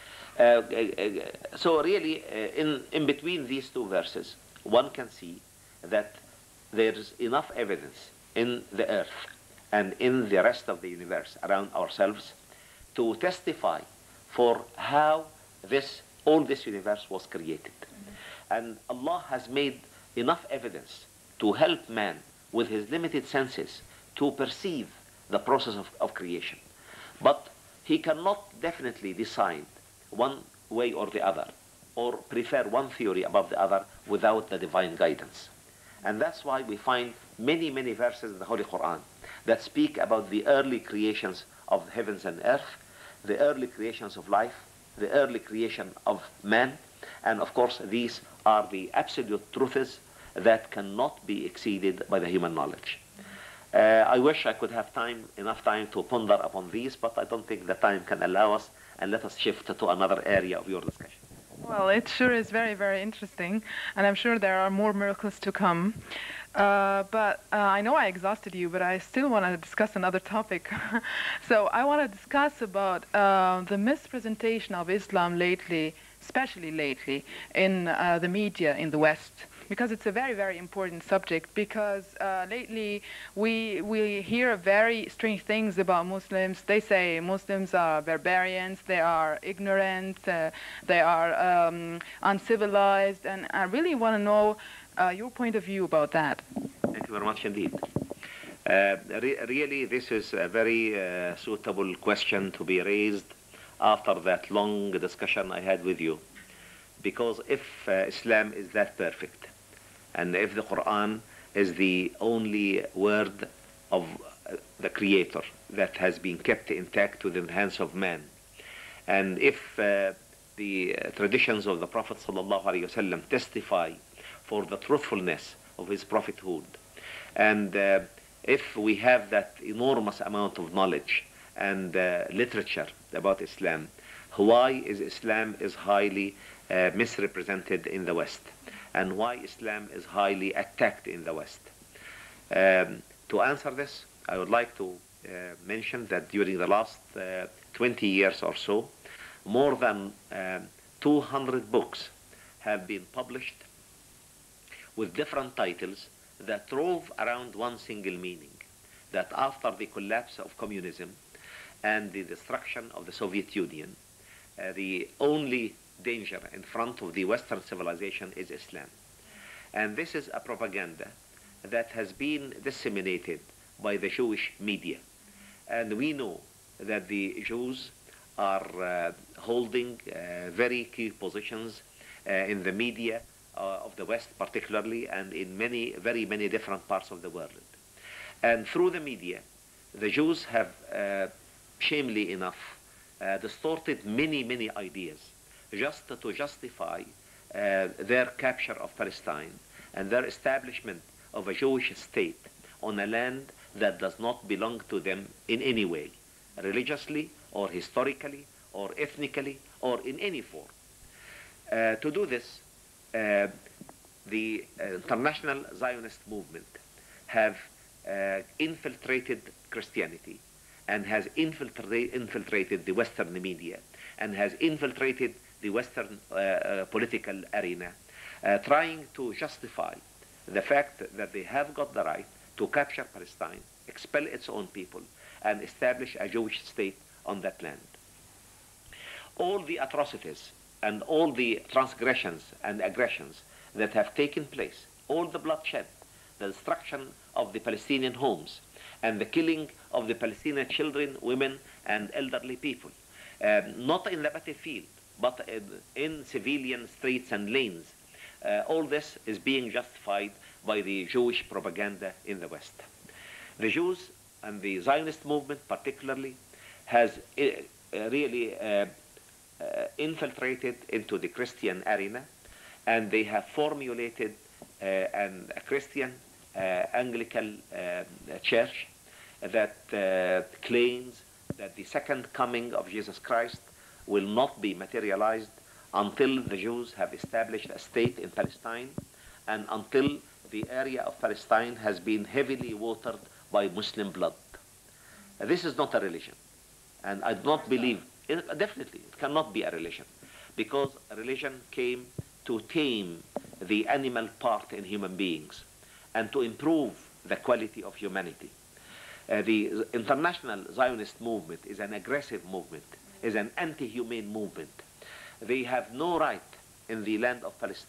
So really, in between these two verses, one can see that there is enough evidence in the earth and in the rest of the universe around ourselves to testify for how all this universe was created. And Allah has made enough evidence to help man with his limited senses to perceive the process of creation. But he cannot definitely decide one way or the other, or prefer one theory above the other without the divine guidance. And that's why we find many, many verses in the Holy Quran that speak about the early creations of heavens and earth, the early creations of life, the early creation of man. And of course, these are the absolute truths that cannot be exceeded by the human knowledge. I wish I could have enough time to ponder upon these, but I don't think the time can allow us, and let us shift to another area of your discussion. Well, it sure is very, very interesting, and I'm sure there are more miracles to come. But I know I exhausted you, but I still want to discuss another topic. So I want to discuss about the misrepresentation of Islam lately, especially lately, in the media in the West. Because it's a very, very important subject, because lately we hear very strange things about Muslims. They say Muslims are barbarians, they are ignorant, they are uncivilized, and I really want to know your point of view about that. Thank you very much indeed. Really, this is a very suitable question to be raised after that long discussion I had with you. Because if Islam is that perfect, and if the Quran is the only word of the Creator that has been kept intact within the hands of man, and if the traditions of the Prophet ﷺ testify for the truthfulness of his prophethood, and if we have that enormous amount of knowledge and literature about Islam, why is Islam highly misrepresented in the West? And why Islam is highly attacked in the West? To answer this, I would like to mention that during the last 20 years or so, more than 200 books have been published with different titles that revolve around one single meaning, that after the collapse of communism and the destruction of the Soviet Union, the only danger in front of the Western civilization is Islam. And this is a propaganda that has been disseminated by the Jewish media. And we know that the Jews are holding very key positions in the media of the West particularly, and in very many different parts of the world. And through the media, the Jews have, shamefully enough, distorted many ideas just to justify their capture of Palestine and their establishment of a Jewish state on a land that does not belong to them in any way, religiously or historically or ethnically or in any form. To do this, the international Zionist movement have infiltrated Christianity and has infiltrated the Western media and has infiltrated the Western political arena, trying to justify the fact that they have got the right to capture Palestine, expel its own people, and establish a Jewish state on that land. All the atrocities and all the transgressions and aggressions that have taken place, all the bloodshed, the destruction of the Palestinian homes, and the killing of the Palestinian children, women, and elderly people, not in the battlefield, but in civilian streets and lanes. All this is being justified by the Jewish propaganda in the West. The Jews and the Zionist movement particularly has really infiltrated into the Christian arena, and they have formulated a Christian Anglican church that claims that the second coming of Jesus Christ will not be materialized until the Jews have established a state in Palestine and until the area of Palestine has been heavily watered by Muslim blood. This is not a religion, and I do not believe, definitely it cannot be a religion, because a religion came to tame the animal part in human beings and to improve the quality of humanity. The international Zionist movement is an aggressive movement, is an anti-humane movement. They have no right in the land of Palestine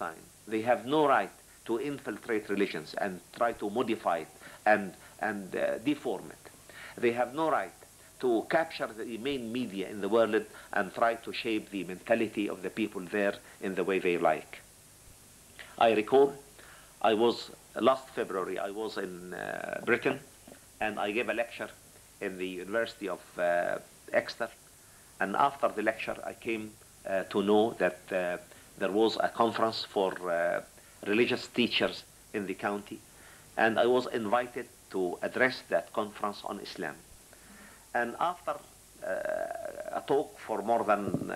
They have no right to infiltrate religions and try to modify it and deform it. They have no right to capture the main media in the world and try to shape the mentality of the people there in the way they like. I recall last February, I was in Britain, and I gave a lecture in the University of Exeter. And after the lecture, I came to know that there was a conference for religious teachers in the county, and I was invited to address that conference on Islam. And after a talk for more than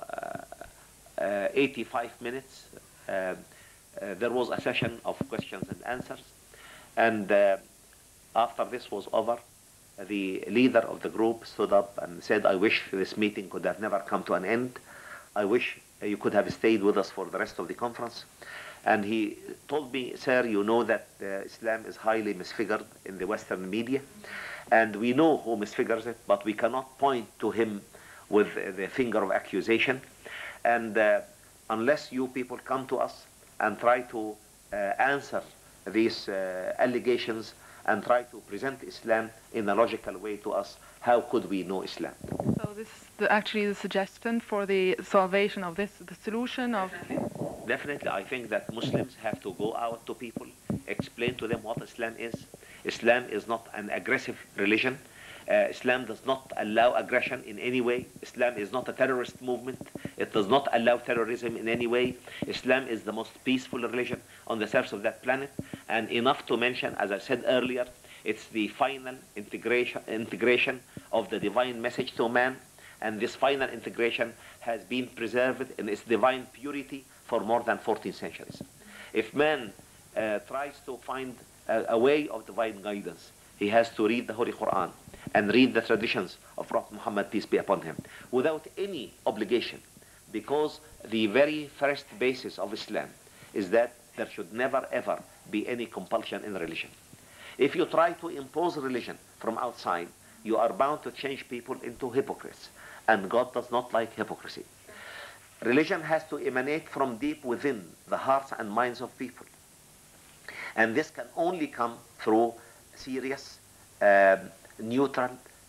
85 minutes, there was a session of questions and answers. And after this was over, the leader of the group stood up and said, "I wish this meeting could have never come to an end. I wish you could have stayed with us for the rest of the conference." And he told me, "Sir, you know that Islam is highly misfigured in the Western media, and we know who misfigures it, but we cannot point to him with the finger of accusation. And unless you people come to us and try to answer these allegations and try to present Islam in a logical way to us, how could we know Islam?" So this is actually the suggestion for the salvation of this, the solution of... Definitely, I think that Muslims have to go out to people, explain to them what Islam is. Islam is not an aggressive religion. Islam does not allow aggression in any way. Islam is not a terrorist movement. It does not allow terrorism in any way. Islam is the most peaceful religion on the surface of that planet. And enough to mention, as I said earlier, it's the final integration of the divine message to man. And this final integration has been preserved in its divine purity for more than 14 centuries. If man tries to find a way of divine guidance, he has to read the Holy Quran and read the traditions of Prophet Muhammad, peace be upon him, without any obligation, because the very first basis of Islam is that there should never ever be any compulsion in religion. If you try to impose religion from outside, you are bound to change people into hypocrites, and God does not like hypocrisy. Religion has to emanate from deep within the hearts and minds of people, and this can only come through serious, neutral,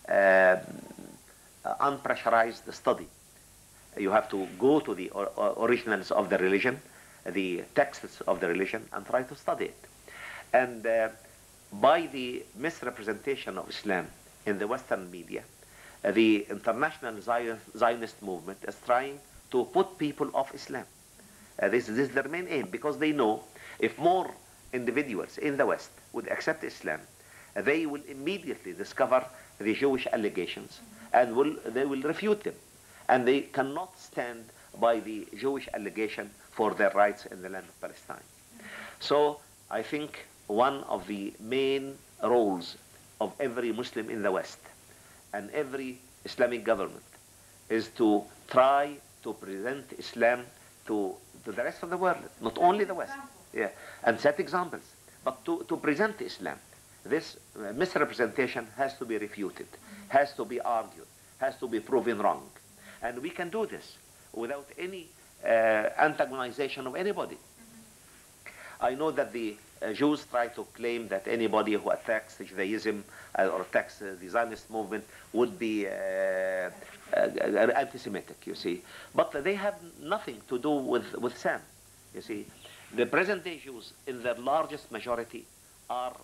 unpressurized study. You have to go to the originals of the religion, the texts of the religion, and try to study it. And by the misrepresentation of Islam in the Western media, the international Zionist movement is trying to put people off Islam. This is their main aim, because they know if more individuals in the West would accept Islam, they will immediately discover the Jewish allegations and they will refute them. And they cannot stand by the Jewish allegation for their rights in the land of Palestine. So I think one of the main roles of every Muslim in the West and every Islamic government is to try to present Islam to the rest of the world, not only the West, and set examples, but to present Islam. This misrepresentation has to be refuted, has to be argued, has to be proven wrong. And we can do this without any antagonization of anybody. I know that the Jews try to claim that anybody who attacks Judaism or attacks the Zionist movement would be anti-Semitic, you see. But they have nothing to do with Sam, you see. The present-day Jews, in their largest majority, are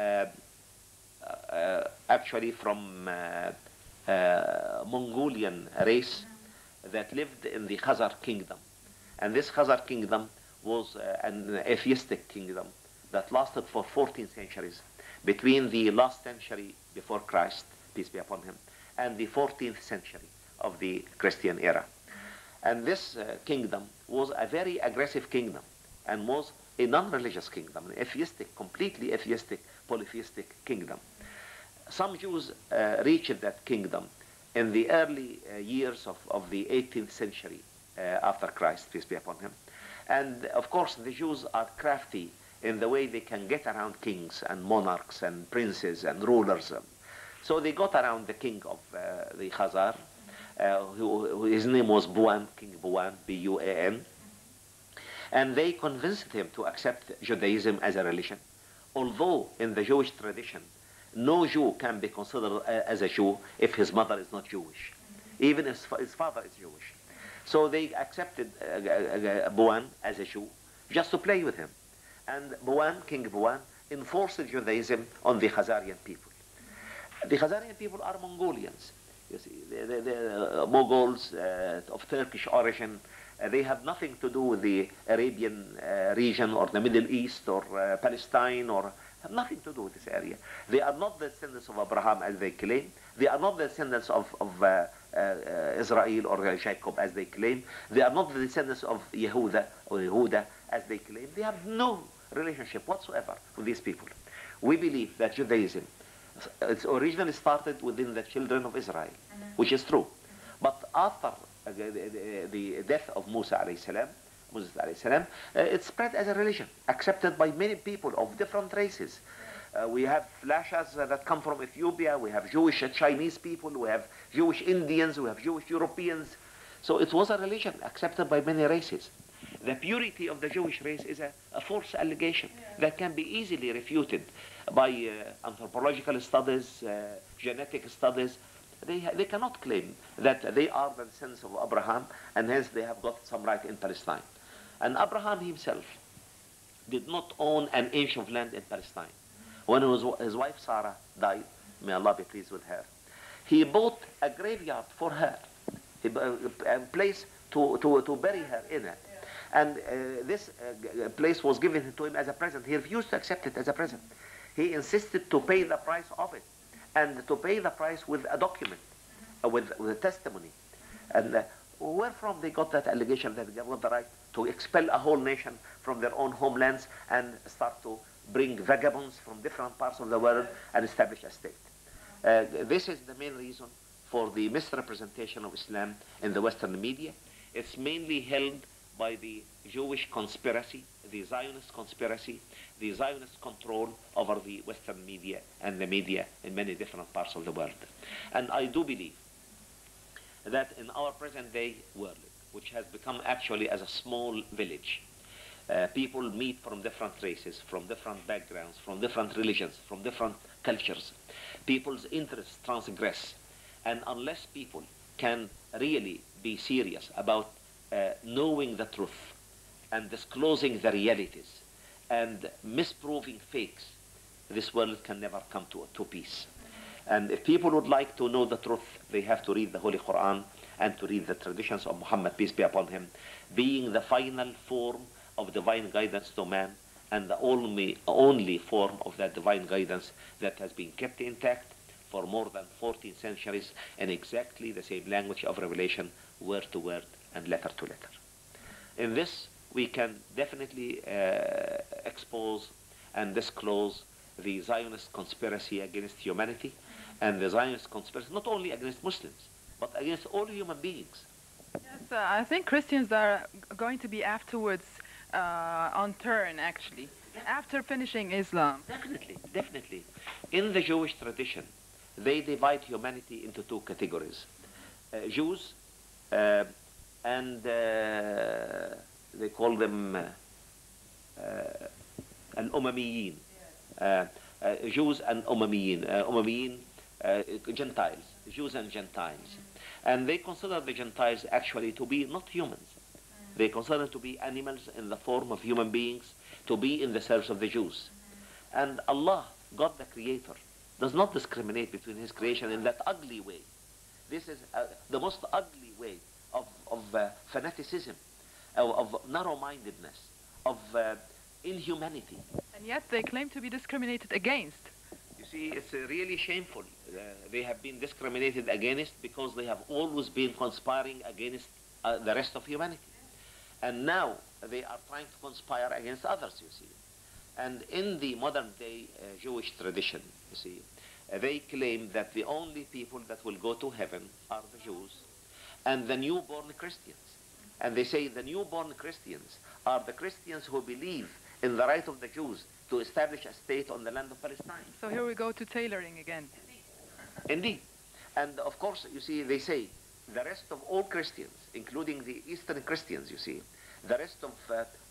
actually from Mongolian race that lived in the Khazar kingdom. And this Khazar kingdom was an atheistic kingdom that lasted for 14 centuries, between the last century before Christ, peace be upon him, and the 14th century of the Christian era. And this kingdom was a very aggressive kingdom and was a non-religious kingdom, an atheistic, completely atheistic, polytheistic kingdom. Some Jews reached that kingdom in the early years of the 18th century after Christ, peace be upon him. And of course, the Jews are crafty in the way they can get around kings and monarchs and princes and rulers. So they got around the king of the Khazar, his name was Buan, King Buan, B-U-A-N. And they convinced him to accept Judaism as a religion. Although in the Jewish tradition, no Jew can be considered as a Jew if his mother is not Jewish, even if his father is Jewish. So they accepted Buwan as a Jew just to play with him. And Buwan, King Buwan, enforced Judaism on the Khazarian people. The Khazarian people are Mongolians. You see, the Mongols of Turkish origin. They have nothing to do with the Arabian region or the Middle East or Palestine, or have nothing to do with this area. They are not the descendants of Abraham as they claim. They are not the descendants of Israel or Jacob as they claim. They are not the descendants of Yehuda as they claim. They have no relationship whatsoever with these people. We believe that Judaism, it's originally started within the children of Israel, which is true. But after the death of Moses alayhi salam, it spread as a religion, accepted by many people of different races. We have Lashas that come from Ethiopia, we have Jewish Chinese people, we have Jewish Indians, we have Jewish Europeans. So it was a religion accepted by many races. The purity of the Jewish race is a false allegation that can be easily refuted by anthropological studies, genetic studies. They cannot claim that they are the descendants of Abraham and hence they have got some right in Palestine. And Abraham himself did not own an inch of land in Palestine. When his wife Sarah died, may Allah be pleased with her, he bought a graveyard for her, a place to bury her in it. And this place was given to him as a present. He refused to accept it as a present. He insisted to pay the price of it, and to pay the price with a document, with a testimony. And where from they got that allegation that they have got the right to expel a whole nation from their own homelands and start to bring vagabonds from different parts of the world and establish a state? This is the main reason for the misrepresentation of Islam in the Western media. It's mainly held by the Jewish conspiracy, the Zionist conspiracy, the Zionist control over the Western media and the media in many different parts of the world. And I do believe that in our present day world, which has become actually as a small village, people meet from different races, from different backgrounds, from different religions, from different cultures. People's interests transgress. And unless people can really be serious about knowing the truth and disclosing the realities and misproving fakes, this world can never come to peace. And if people would like to know the truth, they have to read the Holy Quran and to read the traditions of Muhammad, peace be upon him, being the final form of divine guidance to man and the only form of that divine guidance that has been kept intact for more than 14 centuries in exactly the same language of revelation, word to word and letter to letter. In this, we can definitely expose and disclose the Zionist conspiracy against humanity, and the Zionist conspiracy not only against Muslims, but against all human beings. Yes, I think Christians are going to be afterwards on turn, actually, after finishing Islam. Definitely, definitely. In the Jewish tradition, they divide humanity into two categories. Jews and they call them al-Umamiyin. Jews and Umamiyin, Gentiles, Jews and Gentiles. And they consider the Gentiles actually to be not humans. They consider them to be animals in the form of human beings, to be in the service of the Jews. And Allah, God the Creator, does not discriminate between His creation in that ugly way. This is the most ugly way of fanaticism, of narrow-mindedness, of inhumanity. And yet they claim to be discriminated against. You see, it's really shameful. They have been discriminated against because they have always been conspiring against the rest of humanity. And now they are trying to conspire against others, you see. And in the modern day Jewish tradition, you see, they claim that the only people that will go to heaven are the Jews and the newborn Christians. And they say the newborn Christians are the Christians who believe in the right of the Jews to establish a state on the land of Palestine. So here we go to tailoring again. Indeed. And of course, you see, they say the rest of all Christians, including the Eastern Christians, you see, the rest of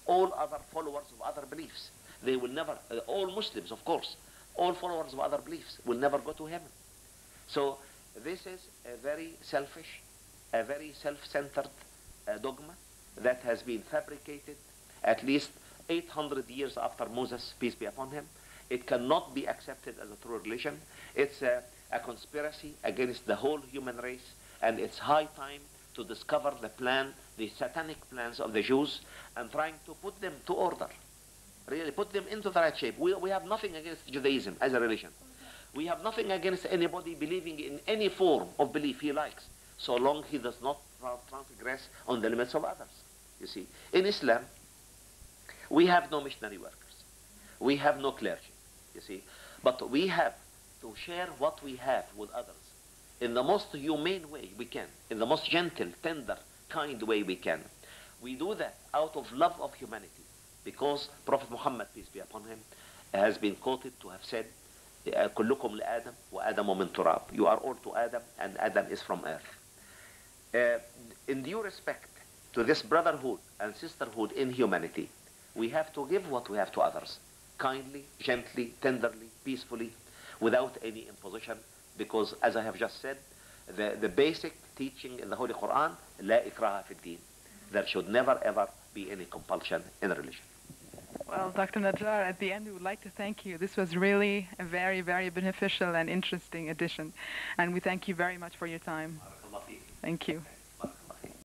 all other followers of other beliefs. They will never, all Muslims, of course, all followers of other beliefs will never go to heaven. So this is a very selfish, a very self-centered dogma that has been fabricated at least 800 years after Moses, peace be upon him. It cannot be accepted as a true religion. It's a conspiracy against the whole human race, and it's high time to discover the satanic plans of the Jews, and trying to put them to order. Really put them into the right shape. We have nothing against Judaism as a religion. We have nothing against anybody believing in any form of belief he likes, so long he does not transgress on the limits of others. You see, in Islam, we have no missionary workers. We have no clergy, you see. But we have to share what we have with others in the most humane way we can, in the most gentle, tender, kind way we can. We do that out of love of humanity, because Prophet Muhammad, peace be upon him, has been quoted to have said, كلكم لآدم وآدم من تراب. You are all to Adam, and Adam is from earth. In due respect to this brotherhood and sisterhood in humanity, we have to give what we have to others, kindly, gently, tenderly, peacefully, without any imposition, because as I have just said, the basic teaching in the Holy Quran, لا إكراه في الدين. There should never ever be any compulsion in religion. Well, Dr. Najjar, at the end we would like to thank you. This was really a very, very beneficial and interesting edition, and we thank you very much for your time. Thank you.